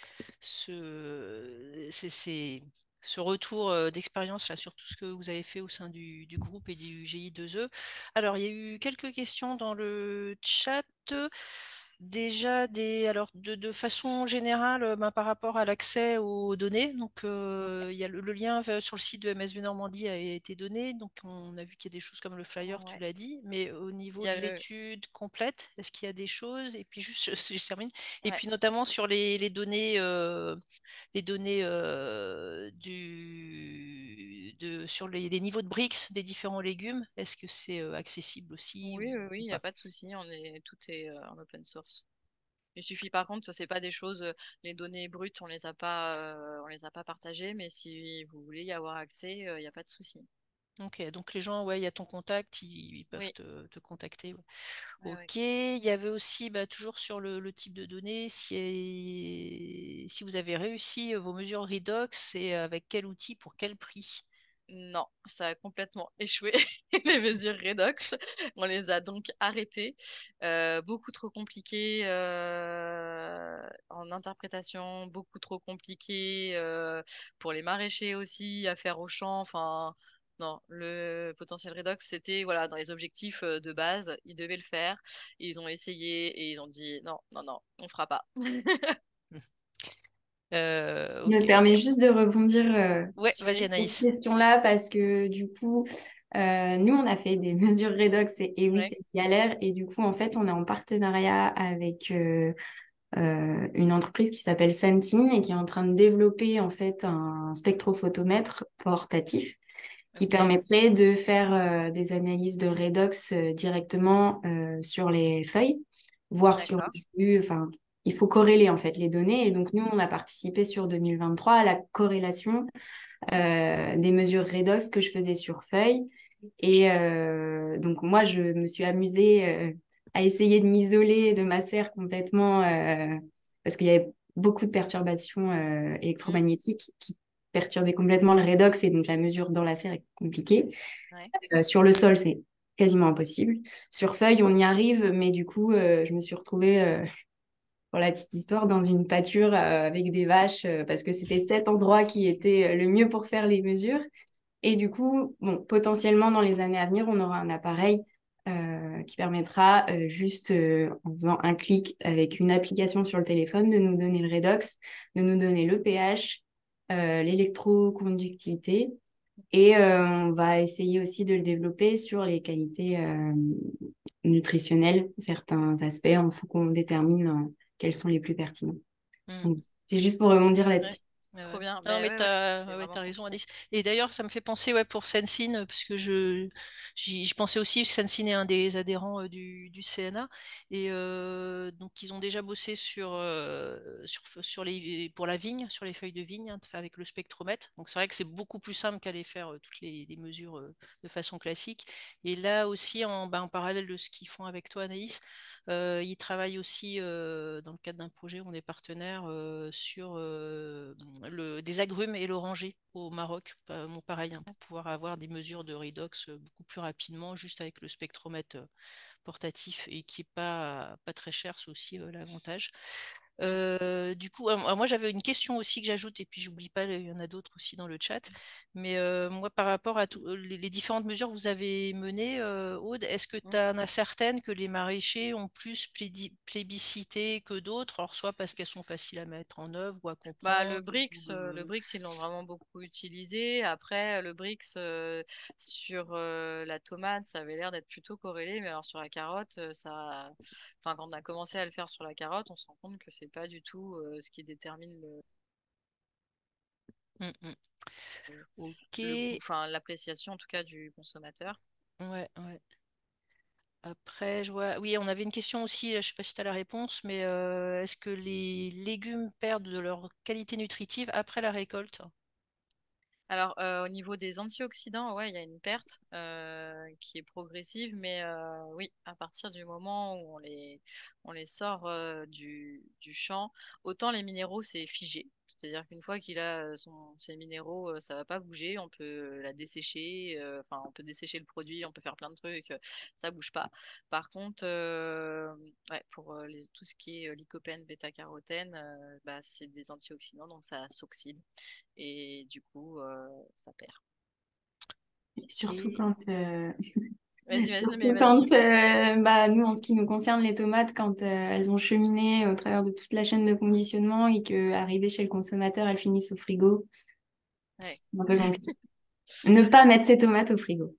ce, c'est- c'est- ce retour euh, d'expérience là, sur tout ce que vous avez fait au sein du, du groupe et du G I deux E. Alors, il y a eu quelques questions dans le chat. Déjà, des, alors, de, de façon générale, euh, ben, par rapport à l'accès aux données, donc, euh, il y a le, le lien vers- sur le site de M S V Normandie a été donné. Donc, on a vu qu'il y a des choses comme le flyer, tu Ouais. l'as dit. Mais au Il niveau y de a le... l'étude complète, est-ce qu'il y a des choses? Et puis, juste, je, je termine. Et ouais. puis, notamment sur les, les données. euh, les données euh, du, de, sur les, les niveaux de brix des différents légumes. Est-ce que c'est euh, accessible aussi Oui, ou, oui, oui, ou il n'y a pas? pas de souci. On est... Tout est euh, en open source. Il suffit par contre, c'est pas des choses, euh, les données brutes, on les a pas, euh, on les a pas partagées, mais si vous voulez y avoir accès, euh, il n'y a pas de souci. Ok, donc les gens, ouais, il y a ton contact, ils, ils peuvent Oui, te, te contacter. Ouais. ouais, ouais. Ok, il y avait aussi, bah, toujours sur le, le type de données, si, si vous avez réussi euh, vos mesures redox et avec quel outil pour quel prix? Non, ça a complètement échoué, les mesures redox. On les a donc arrêtées. Euh, beaucoup trop compliqué euh, en interprétation, beaucoup trop compliqué euh, pour les maraîchers aussi à faire au champ. Enfin, non, le potentiel redox, c'était voilà, dans les objectifs euh, de base, ils devaient le faire. Ils ont essayé et ils ont dit non, non, non, on fera pas. Euh, Je me ok. permets juste de rebondir euh, Ouais, sur vas-y cette Anaïs. question-là parce que du coup, euh, nous, on a fait des mesures redox et, et oui, Ouais, c'est galère. Et du coup, en fait, on est en partenariat avec euh, euh, une entreprise qui s'appelle Sensine et qui est en train de développer en fait un spectrophotomètre portatif qui ok, permettrait de faire euh, des analyses de redox euh, directement euh, sur les feuilles, voire sur d'accord. les flux. Enfin, il faut corréler en fait les données. Et donc nous, on a participé sur deux mille vingt-trois à la corrélation euh, des mesures redox que je faisais sur feuille. Et euh, donc moi, je me suis amusée euh, à essayer de m'isoler de ma serre complètement euh, parce qu'il y avait beaucoup de perturbations euh, Hmm, électromagnétiques qui perturbaient complètement le redox et donc la mesure dans la serre est compliquée. ouais. Euh, sur le sol, c'est quasiment impossible. Sur feuille, on y arrive, mais du coup, euh, je me suis retrouvée, euh, pour la petite histoire, dans une pâture euh, avec des vaches euh, parce que c'était cet endroit qui était euh, le mieux pour faire les mesures. Et du coup, bon, potentiellement, dans les années à venir, on aura un appareil euh, qui permettra, euh, juste euh, en faisant un clic avec une application sur le téléphone, de nous donner le redox, de nous donner le pH, euh, l'électroconductivité. Et euh, on va essayer aussi de le développer sur les qualités euh, nutritionnelles, certains aspects. Il faut qu'on détermine euh, quels sont les plus pertinents. Hmm. Donc, c'est juste pour rebondir Ouais, là-dessus. ouais, Trop ouais. bien. Non, Ben mais ouais, ouais, t'as, c'est ouais, ouais, vraiment t'as raison, complet. Alice. Et d'ailleurs, ça me fait penser, ouais, pour Sensine, euh, parce que je, j'y, je pensais aussi, Sensine est un des adhérents euh, du, du C N A, et euh, donc ils ont déjà bossé sur, euh, sur, sur les, pour la vigne, sur les feuilles de vigne, hein, avec le spectromètre. Donc c'est vrai que c'est beaucoup plus simple qu'aller faire euh, toutes les, les mesures euh, de façon classique. Et là aussi, en, bah, en parallèle de ce qu'ils font avec toi, Anaïs, euh, ils travaillent aussi euh, dans le cadre d'un projet où on est partenaire euh, sur euh, le, des agrumes et l'oranger au Maroc. Pa- bon, pareil, hein, pour pouvoir avoir des mesures de redox euh, beaucoup plus rapidement, juste avec le spectromètre euh, portatif et qui est pas, pas très cher, c'est aussi euh, l'avantage. Mm. Euh, du coup, euh, moi j'avais une question aussi que j'ajoute, et puis j'oublie pas, il y en a d'autres aussi dans le chat. Mais euh, moi, par rapport à tout- euh, les, les différentes mesures que vous avez menées, euh, Aude, est-ce que tu Mm. en as certaines que les maraîchers ont plus plédi- plébiscité que d'autres, alors soit parce qu'elles sont faciles à mettre en œuvre ou à Bah, le comprendre, BRICS, ou, euh, le euh, BRICS, ils l'ont vraiment beaucoup utilisé. Après, le BRICS, euh, sur euh, la tomate, ça avait l'air d'être plutôt corrélé, mais alors sur la carotte, euh, ça, enfin, quand on a commencé à le faire sur la carotte, on se rend compte que c'est pas du tout euh, ce qui détermine le, mm, mm. Ok, le goût, ouais, enfin, l'appréciation en tout cas du consommateur. ouais. Après, je vois. Oui, on avait une question aussi, je ne sais pas si tu as la réponse, mais euh, est-ce que les légumes perdent de leur qualité nutritive après la récolte? Alors, euh, au niveau des antioxydants, ouais, il y a une perte euh, qui est progressive, mais euh, oui, à partir du moment où on les, on les sort euh, du, du champ, autant les minéraux, c'est figé. C'est-à-dire qu'une fois qu'il a euh, son, ses minéraux, euh, ça va pas bouger. On peut la dessécher, euh, enfin, on peut dessécher le produit, on peut faire plein de trucs, euh, ça bouge pas. Par contre, euh, ouais, pour euh, les- tout ce qui est euh, lycopène, bêta-carotène, euh, bah, c'est des antioxydants, donc ça s'oxyde et du coup, euh, ça perd. Surtout Et quand, euh, Vas-y, vas-y, non, mais surtout vas-y. quand euh, bah, nous, en ce qui nous concerne, les tomates, quand euh, elles ont cheminé au travers de toute la chaîne de conditionnement et que arrivées chez le consommateur, elles finissent au frigo, Ouais. c'est un peu compliqué. Ne pas mettre ses tomates au frigo.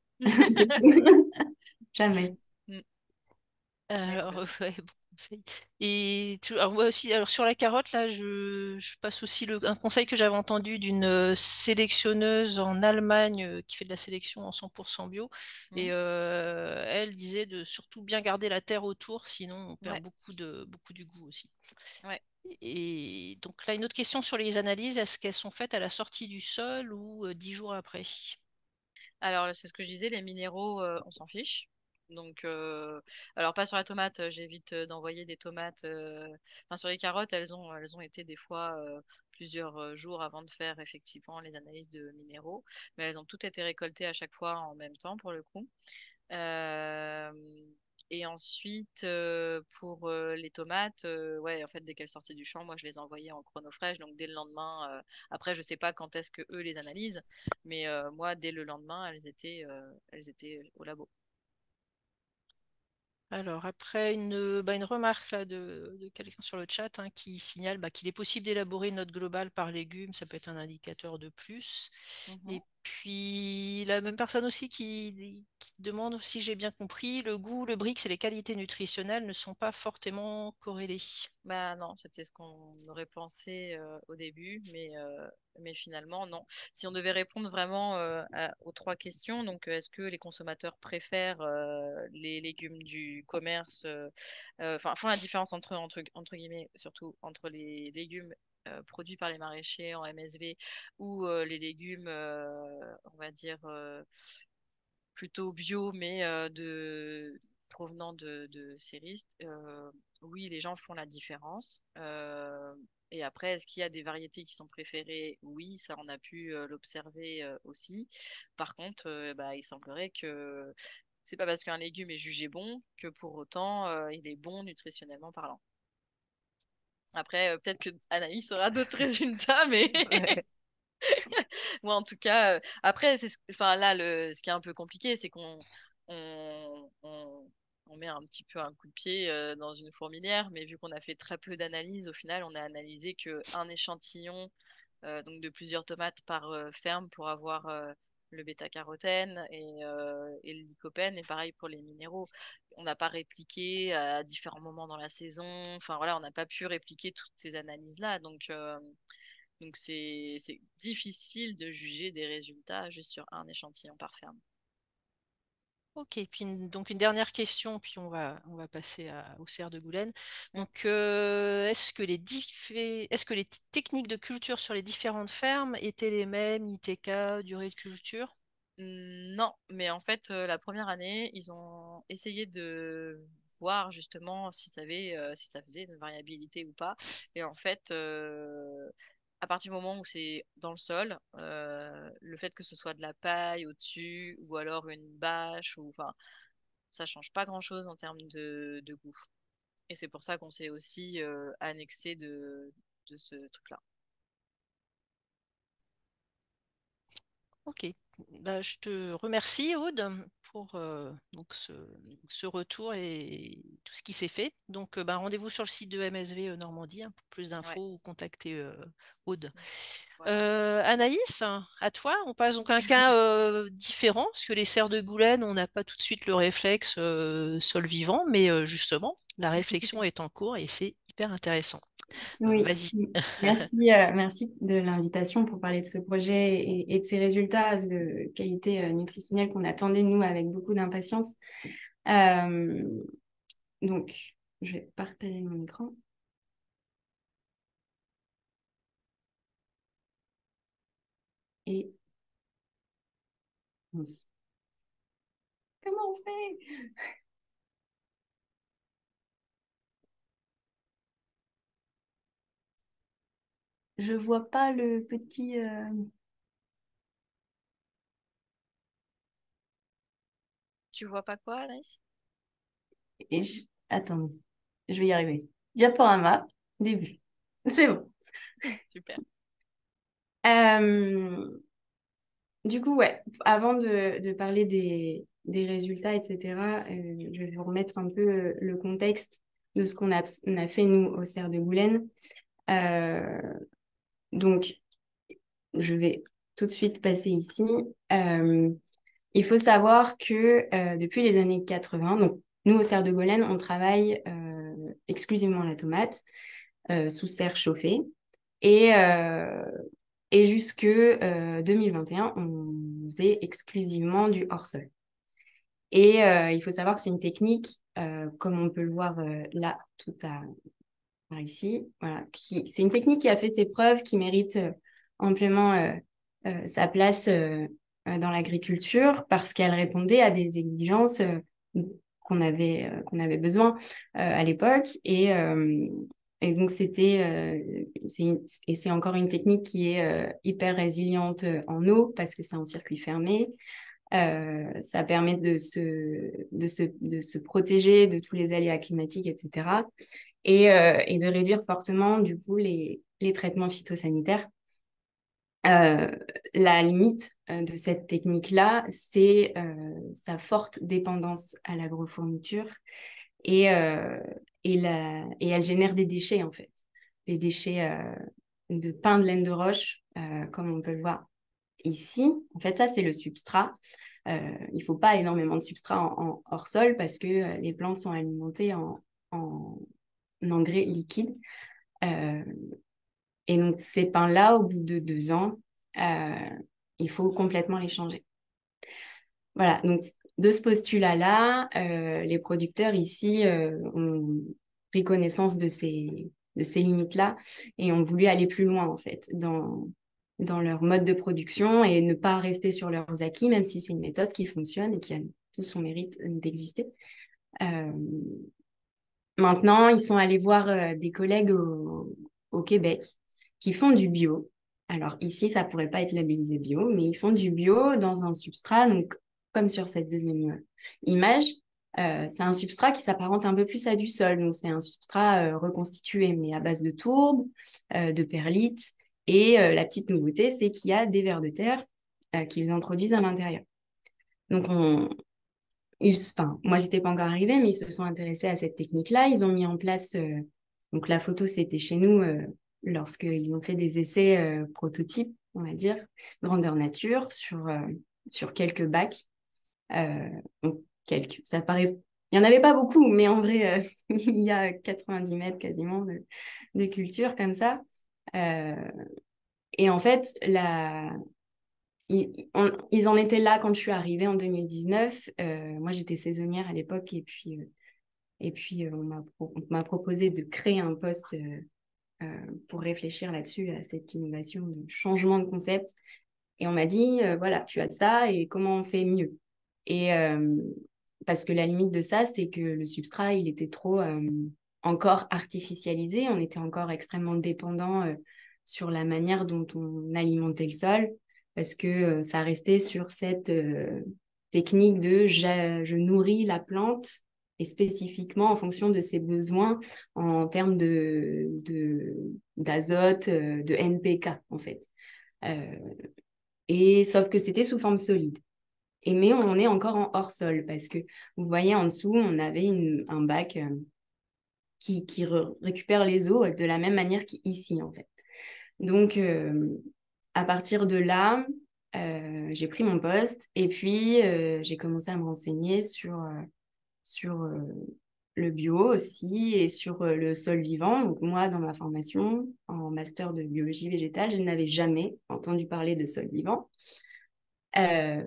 Jamais. Mm. Ouais, alors, bah, ouais, bon conseil. Et tu- alors moi aussi, alors sur la carotte, là, je, je passe aussi le, un conseil que j'avais entendu d'une euh, sélectionneuse en Allemagne euh, qui fait de la sélection en cent pour cent bio. Et mm. euh, elle disait de surtout bien garder la terre autour, sinon on perd Ouais, beaucoup de, beaucoup du goût aussi. ouais. Et donc là, une autre question sur les analyses, est-ce qu'elles sont faites à la sortie du sol ou euh, dix jours après? Alors, c'est ce que je disais, les minéraux, euh, on s'en fiche. Donc, euh, alors pas sur la tomate, euh, j'évite euh, d'envoyer des tomates. euh, Enfin, sur les carottes, elles ont, elles ont été des fois euh, plusieurs euh, jours avant de faire effectivement les analyses de minéraux, mais elles ont toutes été récoltées à chaque fois en même temps pour le coup. Euh, et ensuite, euh, pour euh, les tomates, euh, ouais, en fait, dès qu'elles sortaient du champ, moi, je les envoyais en chronofresh. Donc, dès le lendemain, euh, après, je sais pas quand est-ce que eux les analysent, mais euh, moi, dès le lendemain, elles étaient, euh, elles étaient au labo. Alors, après une, bah, une remarque là, de, de quelqu'un sur le chat hein, qui signale bah, qu'il est possible d'élaborer une note globale par légume, ça peut être un indicateur de plus. Mhm. Et puis, la même personne aussi qui, qui demande si j'ai bien compris, le goût, le brix et les qualités nutritionnelles ne sont pas fortement corrélés. Bah non, c'était ce qu'on aurait pensé euh, au début, mais, euh, mais finalement, non. Si on devait répondre vraiment euh, à- aux trois questions, donc euh, est-ce que les consommateurs préfèrent euh, les légumes du commerce, euh, euh, enfin, font la différence entre, entre, entre guillemets, surtout entre les légumes euh, produits par les maraîchers en M S V ou euh, les légumes, euh, on va dire, euh, plutôt bio, mais euh, de provenant de, de céristes, euh, oui, les gens font la différence. Euh, et après, est-ce qu'il y a des variétés qui sont préférées? Oui, ça, on a pu euh, l'observer euh, aussi. Par contre, euh, bah, il semblerait que c'est pas parce qu'un légume est jugé bon que pour autant euh, il est bon nutritionnellement parlant. Après, euh, peut-être que Anaïs aura d'autres résultats, mais Ouais. moi, en tout cas, euh, après, c'est ce, enfin, là, le, ce qui est un peu compliqué, c'est qu'on on, on, on met un petit peu un coup de pied euh, dans une fourmilière, mais vu qu'on a fait très peu d'analyses, au final, on a analysé qu'un échantillon euh, donc de plusieurs tomates par euh, ferme pour avoir euh, le bêta-carotène et, euh, et le lycopène, et pareil pour les minéraux. On n'a pas répliqué à différents moments dans la saison, enfin voilà, on n'a pas pu répliquer toutes ces analyses-là, donc euh, donc c'est c'est difficile de juger des résultats juste sur un échantillon par ferme. Ok, puis une- donc une dernière question, puis on va, on va passer à- au cerf de Goulaine. Mm. Donc, euh, est-ce que les diffé- est-ce que les t- techniques de culture sur les différentes fermes étaient les mêmes, I T K, durée de culture? Mm, Non, mais en fait, euh, la première année, ils ont essayé de voir justement si ça avait, euh, si ça faisait une variabilité ou pas. Et en fait, euh, à partir du moment où c'est dans le sol, euh, le fait que ce soit de la paille au-dessus ou alors une bâche, ou enfin, ça change pas grand-chose en termes de, de goût. Et c'est pour ça qu'on s'est aussi euh, annexé de, de ce truc-là. Ok. Bah, je te remercie, Aude, pour euh, donc ce, ce retour et tout ce qui s'est fait. Donc, euh, bah, rendez-vous sur le site de M S V Normandie hein, pour plus Ouais, d'infos ou contacter euh, Aude. voilà. Euh, Anaïs, à toi, on passe donc à un cas euh, différent, parce que les cerfs de Goulaine, on n'a pas tout de suite le réflexe euh, sol vivant, mais euh, justement, la réflexion est en cours et c'est hyper intéressant. Euh, Oui, vas-y. merci, euh, merci de l'invitation pour parler de ce projet et, et de ses résultats de qualité euh, nutritionnelle qu'on attendait, nous, avec beaucoup d'impatience. Euh, donc, je vais partager mon écran. Et mince. Comment on fait? Je vois pas le petit... euh, Tu vois pas quoi, Anaïs? Et je... Attends, je vais y arriver. Diaporama, début. C'est bon. Super. Euh, Du coup, ouais, avant de, de parler des, des résultats, et cetera, euh, je vais vous remettre un peu le, le contexte de ce qu'on a, on a fait, nous, au cerf de Goulen. Euh, donc, je vais tout de suite passer ici. Euh, il faut savoir que euh, depuis les années quatre-vingts, donc, nous, au cerf de Goulen, on travaille euh, exclusivement la tomate euh, sous serre chauffée. Et, euh, et jusque euh, deux mille vingt et un, on faisait exclusivement du hors-sol. Et euh, il faut savoir que c'est une technique, euh, comme on peut le voir euh, là, tout à par ici, voilà, qui, c'est une technique qui a fait ses preuves, qui mérite euh, amplement euh, euh, sa place euh, euh, dans l'agriculture parce qu'elle répondait à des exigences euh, qu'on avait, euh, qu'on avait besoin euh, à l'époque. Et, euh, et donc, c'était, euh, c'est une- et c'est encore une technique qui est euh, hyper résiliente en eau parce que c'est en circuit fermé. Euh, ça permet de se, de, se, de se protéger de tous les aléas climatiques, et cetera. Et, euh, et de réduire fortement, du coup, les, les traitements phytosanitaires. Euh, la limite euh, de cette technique-là, c'est euh, sa forte dépendance à l'agrofourniture et, euh, et, la, et elle génère des déchets, en fait. Des déchets euh, de pain de laine de roche, euh, comme on peut le voir ici. En fait, ça, c'est le substrat. Euh, il ne faut pas énormément de substrat en, en hors sol parce que euh, les plantes sont alimentées en, en engrais liquide. Euh, et donc, ces pains-là, au bout de deux ans, euh, il faut complètement les changer. Voilà, donc de ce postulat-là, euh, les producteurs ici euh, ont pris connaissance de ces, de ces limites-là et ont voulu aller plus loin, en fait, dans, dans leur mode de production et ne pas rester sur leurs acquis, même si c'est une méthode qui fonctionne et qui a tout son mérite d'exister. Euh, Maintenant, ils sont allés voir euh, des collègues au, au Québec qui font du bio. Alors ici, ça pourrait pas être labellisé bio, mais ils font du bio dans un substrat. Donc, comme sur cette deuxième euh, image, euh, c'est un substrat qui s'apparente un peu plus à du sol. Donc, c'est un substrat euh, reconstitué, mais à base de tourbe, euh, de perlite. Et euh, la petite nouveauté, c'est qu'il y a des vers de terre euh, qu'ils introduisent à l'intérieur. Donc, on, ils, enfin, moi, j'étais pas encore arrivée, mais ils se sont intéressés à cette technique-là. Ils ont mis en place, euh, donc la photo, c'était chez nous euh, lorsqu'ils ont fait des essais euh, prototypes, on va dire, grandeur nature, sur, euh, sur quelques bacs. Euh, donc, quelques, ça paraît... Il n'y en avait pas beaucoup, mais en vrai, euh, il y a quatre-vingt-dix mètres quasiment de, de culture comme ça. Euh, et en fait, la, ils, on- ils en étaient là quand je suis arrivée en deux mille dix-neuf. Euh, moi, j'étais saisonnière à l'époque et puis, euh, et puis euh, on m'a pro- on m'a proposé de créer un poste euh, euh, pour réfléchir là-dessus, à cette innovation de changement de concept. Et on m'a dit, euh, voilà, tu as ça et comment on fait mieux? Et euh, parce que la limite de ça, c'est que le substrat, il était trop euh, encore artificialisé. On était encore extrêmement dépendant euh, sur la manière dont on alimentait le sol parce que euh, ça restait sur cette euh, technique de je, je nourris la plante et spécifiquement en fonction de ses besoins en termes de, de, d'azote, euh, de N P K en fait. Euh, et sauf que c'était sous forme solide. Et mais on est encore en hors-sol parce que vous voyez en dessous, on avait une, un bac euh, qui, qui re- récupère les eaux de la même manière qu'ici en fait. Donc, euh, à partir de là, euh, j'ai pris mon poste et puis euh, j'ai commencé à me renseigner sur, euh, sur euh, le bio aussi et sur euh, le sol vivant. Donc, moi, dans ma formation en master de biologie végétale, je n'avais jamais entendu parler de sol vivant. Euh,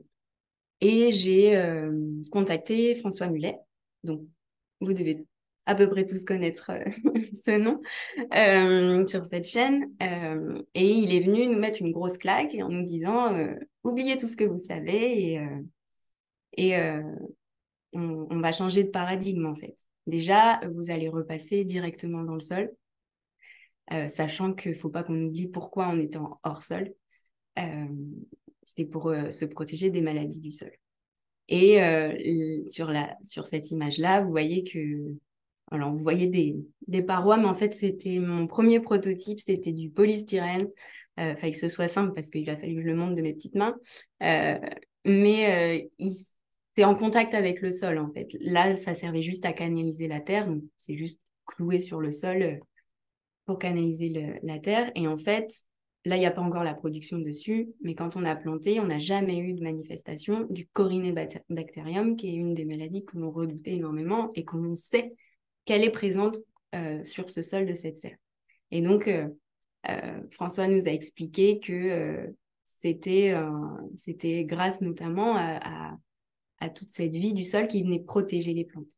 et j'ai euh, contacté François Mullet. Donc, vous devez à peu près tous connaître euh, ce nom euh, sur cette chaîne. Euh, et il est venu nous mettre une grosse claque en nous disant euh, oubliez tout ce que vous savez et, euh, et euh, on, on va changer de paradigme en fait. Déjà, vous allez repasser directement dans le sol, euh, sachant qu'il ne faut pas qu'on oublie pourquoi on était en hors sol. Euh, C'était pour euh, se protéger des maladies du sol. Et euh, sur, la, sur cette image-là, vous voyez que... Alors, vous voyez des, des parois, mais en fait, c'était mon premier prototype, c'était du polystyrène. Il euh, fallait que ce soit simple parce qu'il a fallu que je le monte de mes petites mains. Euh, mais euh, il, c'est en contact avec le sol, en fait. Là, ça servait juste à canaliser la terre. Donc, c'est juste cloué sur le sol euh, pour canaliser le, la terre. Et en fait, là, il n'y a pas encore la production dessus, mais quand on a planté, on n'a jamais eu de manifestation du Corynebacterium, qui est une des maladies que l'on redoutait énormément et qu'on sait qu'elle est présente euh, sur ce sol de cette serre. Et donc, euh, euh, François nous a expliqué que euh, c'était, euh, c'était grâce notamment à, à, à toute cette vie du sol qui venait protéger les plantes.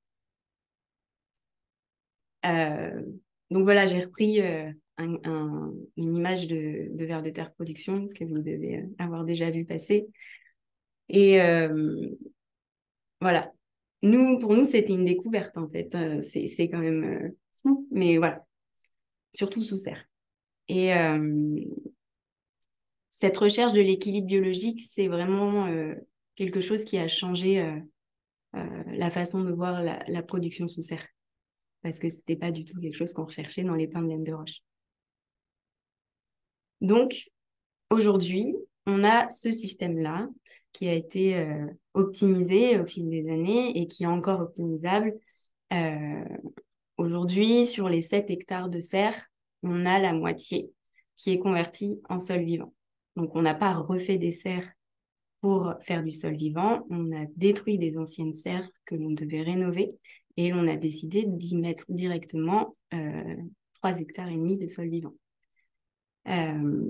Euh, donc voilà, j'ai repris euh, un, un, une image de, de vers de terre production que vous devez avoir déjà vu passer. Et euh, voilà. Nous, pour nous, c'était une découverte, en fait. Euh, c'est, c'est quand même euh, fou, mais voilà. Surtout sous serre. Et euh, cette recherche de l'équilibre biologique, c'est vraiment euh, quelque chose qui a changé euh, euh, la façon de voir la, la production sous serre. Parce que c'était pas du tout quelque chose qu'on recherchait dans les pains de laine de roche. Donc, aujourd'hui, on a ce système-là qui a été euh, optimisé au fil des années et qui est encore optimisable. Euh, aujourd'hui, sur les sept hectares de serre, on a la moitié qui est convertie en sol vivant. Donc, on n'a pas refait des serres pour faire du sol vivant. On a détruit des anciennes serres que l'on devait rénover et on a décidé d'y mettre directement euh, trois hectares et demi de sol vivant. Euh,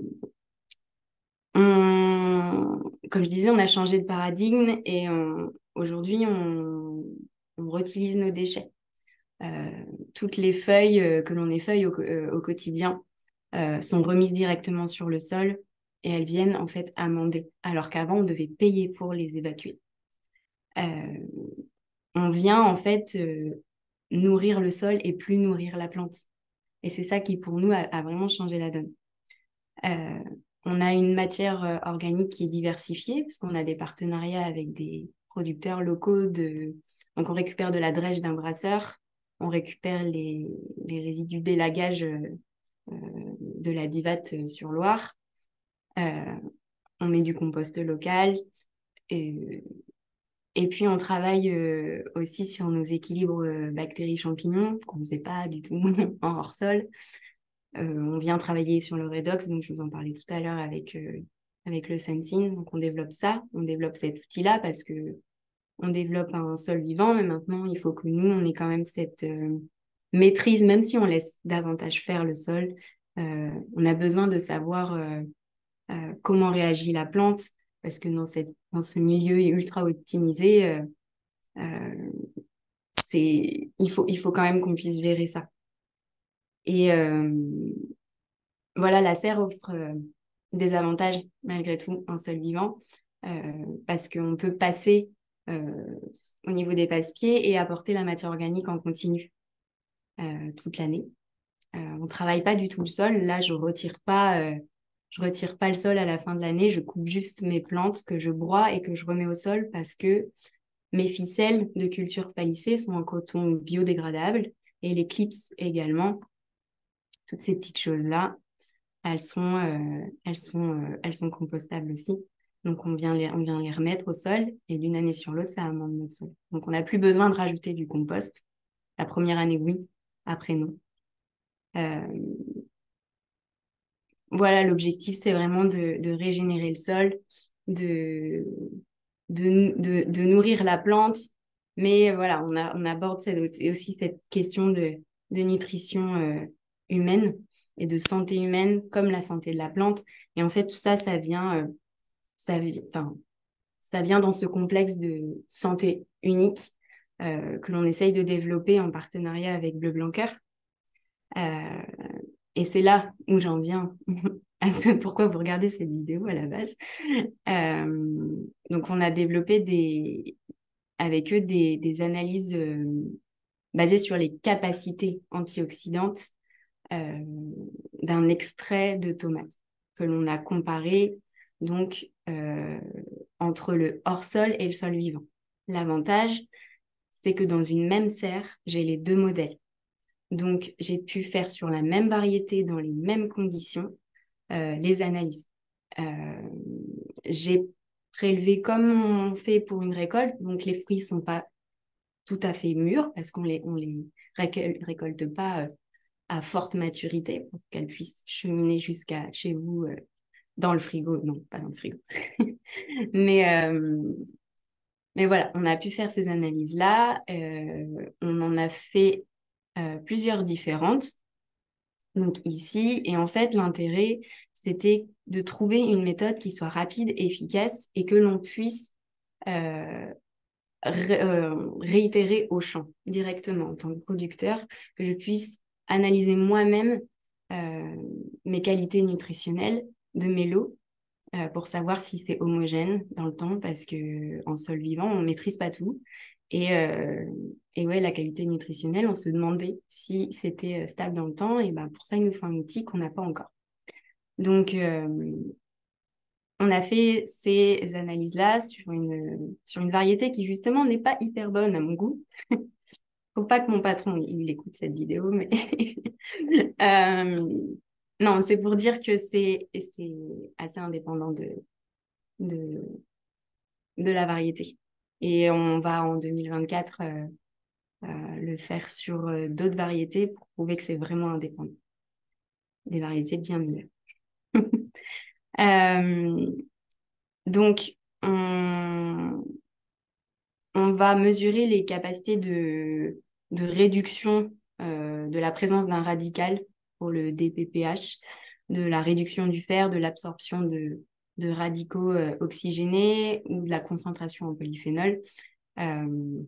on, comme je disais, on a changé de paradigme et on, aujourd'hui, on, on réutilise nos déchets. Euh, toutes les feuilles euh, que l'on effeuille au, euh, au quotidien euh, sont remises directement sur le sol et elles viennent en fait amender, alors qu'avant, on devait payer pour les évacuer. Euh, on vient en fait euh, nourrir le sol et plus nourrir la plante. Et c'est ça qui, pour nous, a, a vraiment changé la donne. Euh, on a une matière euh, organique qui est diversifiée, parce qu'on a des partenariats avec des producteurs locaux. De... Donc, on récupère de la drèche d'un brasseur, on récupère les, les résidus d'élagage euh, euh, de la Divate sur Loire, euh, on met du compost local, et, et puis on travaille euh, aussi sur nos équilibres euh, bactéries-champignons, qu'on ne faisait pas du tout en hors-sol. Euh, on vient travailler sur le redox, donc je vous en parlais tout à l'heure avec, euh, avec le sensing. Donc on développe ça, on développe cet outil-là parce que on développe un sol vivant, mais maintenant il faut que nous, on ait quand même cette euh, maîtrise, même si on laisse davantage faire le sol. Euh, on a besoin de savoir euh, euh, comment réagit la plante, parce que dans, cette, dans ce milieu ultra optimisé, euh, euh, c'est, il faut, il faut quand même qu'on puisse gérer ça. Et, euh, voilà, la serre offre euh, des avantages malgré tout en sol vivant euh, parce qu'on peut passer euh, au niveau des passe-pieds et apporter la matière organique en continu euh, toute l'année. Euh, on ne travaille pas du tout le sol. Là, je retire pas, euh, je retire pas le sol à la fin de l'année. Je coupe juste mes plantes que je broie et que je remets au sol parce que Mes ficelles de culture palissée sont en coton biodégradable et les clips également. Toutes ces petites choses-là, elles sont, euh, elles sont, euh, elles sont compostables aussi. Donc, on vient, les, on vient les remettre au sol et d'une année sur l'autre, ça amende notre sol. Donc, on n'a plus besoin de rajouter du compost. La première année, oui. Après, non. Euh, voilà, l'objectif, c'est vraiment de, de régénérer le sol, de, de, de, de nourrir la plante. Mais voilà, on, a, on aborde cette, aussi cette question de, de nutrition euh, humaine et de santé humaine comme la santé de la plante. Et en fait, tout ça, ça vient, euh, ça, enfin, ça vient dans ce complexe de santé unique euh, que l'on essaye de développer en partenariat avec Bleu Blanc Cœur. Euh, et c'est là où j'en viens à ce pourquoi vous regardez cette vidéo à la base. Euh, donc, on a développé des, avec eux des, des analyses euh, basées sur les capacités antioxydantes euh, d'un extrait de tomate que l'on a comparé donc euh, entre le hors-sol et le sol vivant. L'avantage, c'est que dans une même serre, j'ai les deux modèles. Donc, j'ai pu faire sur la même variété, dans les mêmes conditions, euh, les analyses. Euh, j'ai prélevé comme on fait pour une récolte, donc les fruits ne sont pas tout à fait mûrs parce qu'on les, on les récolte pas euh, à forte maturité pour qu'elles puissent cheminer jusqu'à chez vous euh, dans le frigo. Non, pas dans le frigo. mais, euh, mais voilà, on a pu faire ces analyses-là. Euh, on en a fait euh, plusieurs différentes. Donc ici, et en fait, l'intérêt, c'était de trouver une méthode qui soit rapide, efficace et que l'on puisse euh, ré euh, réitérer au champ directement en tant que producteur, que je puisse analyser moi-même euh, mes qualités nutritionnelles de mes lots euh, pour savoir si c'est homogène dans le temps, parce que en sol vivant, on maîtrise pas tout. Et, euh, et ouais, la qualité nutritionnelle, on se demandait si c'était stable dans le temps. Et ben, pour ça, il nous faut un outil qu'on n'a pas encore. Donc, euh, on a fait ces analyses-là sur une, sur une variété qui, justement, n'est pas hyper bonne à mon goût. Faut pas que mon patron, il écoute cette vidéo, mais... euh, non, c'est pour dire que c'est assez indépendant de, de, de la variété. Et on va en deux mille vingt-quatre euh, euh, le faire sur euh, d'autres variétés pour prouver que c'est vraiment indépendant. Des variétés bien meilleures. euh, donc, on, on va mesurer les capacités de, de réduction euh, de la présence d'un radical pour le D P P H, de la réduction du fer, de l'absorption de, de radicaux euh, oxygénés ou de la concentration en polyphénol. Euh,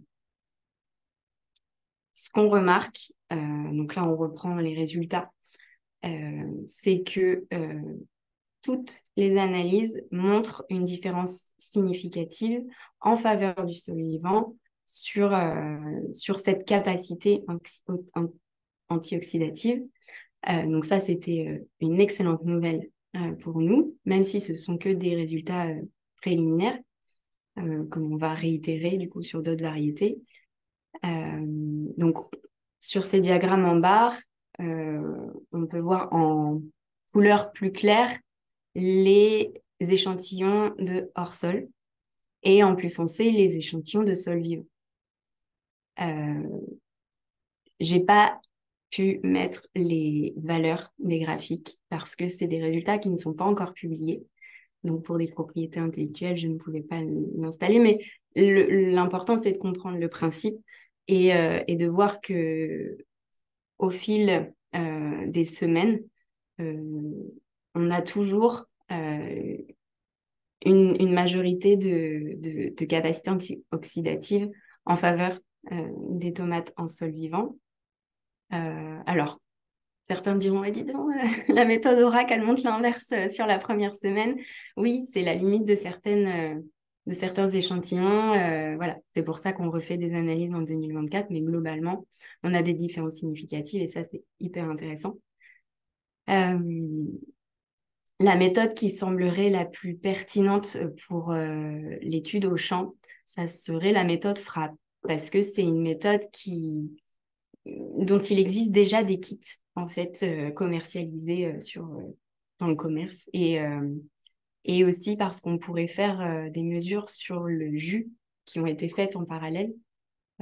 ce qu'on remarque, euh, donc là on reprend les résultats, euh, c'est que euh, toutes les analyses montrent une différence significative en faveur du sol vivant sur, euh, sur cette capacité antioxydative. Euh, donc ça, c'était une excellente nouvelle euh, pour nous, même si ce sont que des résultats euh, préliminaires, euh, comme on va réitérer du coup sur d'autres variétés. Euh, donc, sur ces diagrammes en barre, euh, on peut voir en couleur plus claire les échantillons de hors-sol et en plus foncé les échantillons de sol vivant. Euh, j'ai pas pu mettre les valeurs des graphiques parce que c'est des résultats qui ne sont pas encore publiés. Donc, pour des propriétés intellectuelles, je ne pouvais pas l'installer. Mais l'important, c'est de comprendre le principe et, euh, et de voir que au fil euh, des semaines, euh, on a toujours euh, une, une majorité de, de, de capacités antioxydatives en faveur euh, des tomates en sol vivant. Euh, alors, certains diront, eh, dis donc, la méthode Oracle, elle montre l'inverse sur la première semaine. Oui, c'est la limite de, certaines, de certains échantillons. Euh, voilà, c'est pour ça qu'on refait des analyses en deux mille vingt-quatre, mais globalement, on a des différences significatives et ça, c'est hyper intéressant. Euh, la méthode qui semblerait la plus pertinente pour euh, l'étude au champ, ça serait la méthode FRAP, parce que c'est une méthode qui, dont il existe déjà des kits en fait euh, commercialisés euh, sur, euh, dans le commerce et, euh, et aussi parce qu'on pourrait faire euh, des mesures sur le jus qui ont été faites en parallèle. Euh,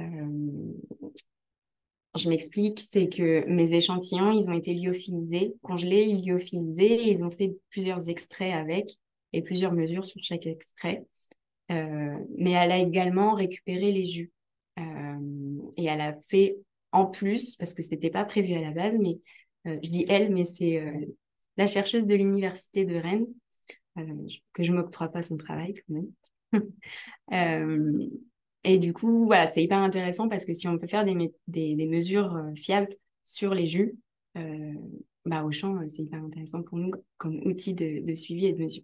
je m'explique, c'est que mes échantillons, ils ont été lyophilisés, congelés, lyophilisés, et ils ont fait plusieurs extraits avec et plusieurs mesures sur chaque extrait. Euh, mais elle a également récupéré les jus. Euh, et elle a fait en plus, parce que c'était pas prévu à la base, mais euh, je dis elle, mais c'est euh, la chercheuse de l'université de Rennes, euh, que je m'octroie pas son travail quand même. Euh, et du coup, voilà, c'est hyper intéressant parce que si on peut faire des, mé- des, des mesures euh, fiables sur les jus, euh, bah, au champ, euh, c'est hyper intéressant pour nous comme outil de, de suivi et de mesure.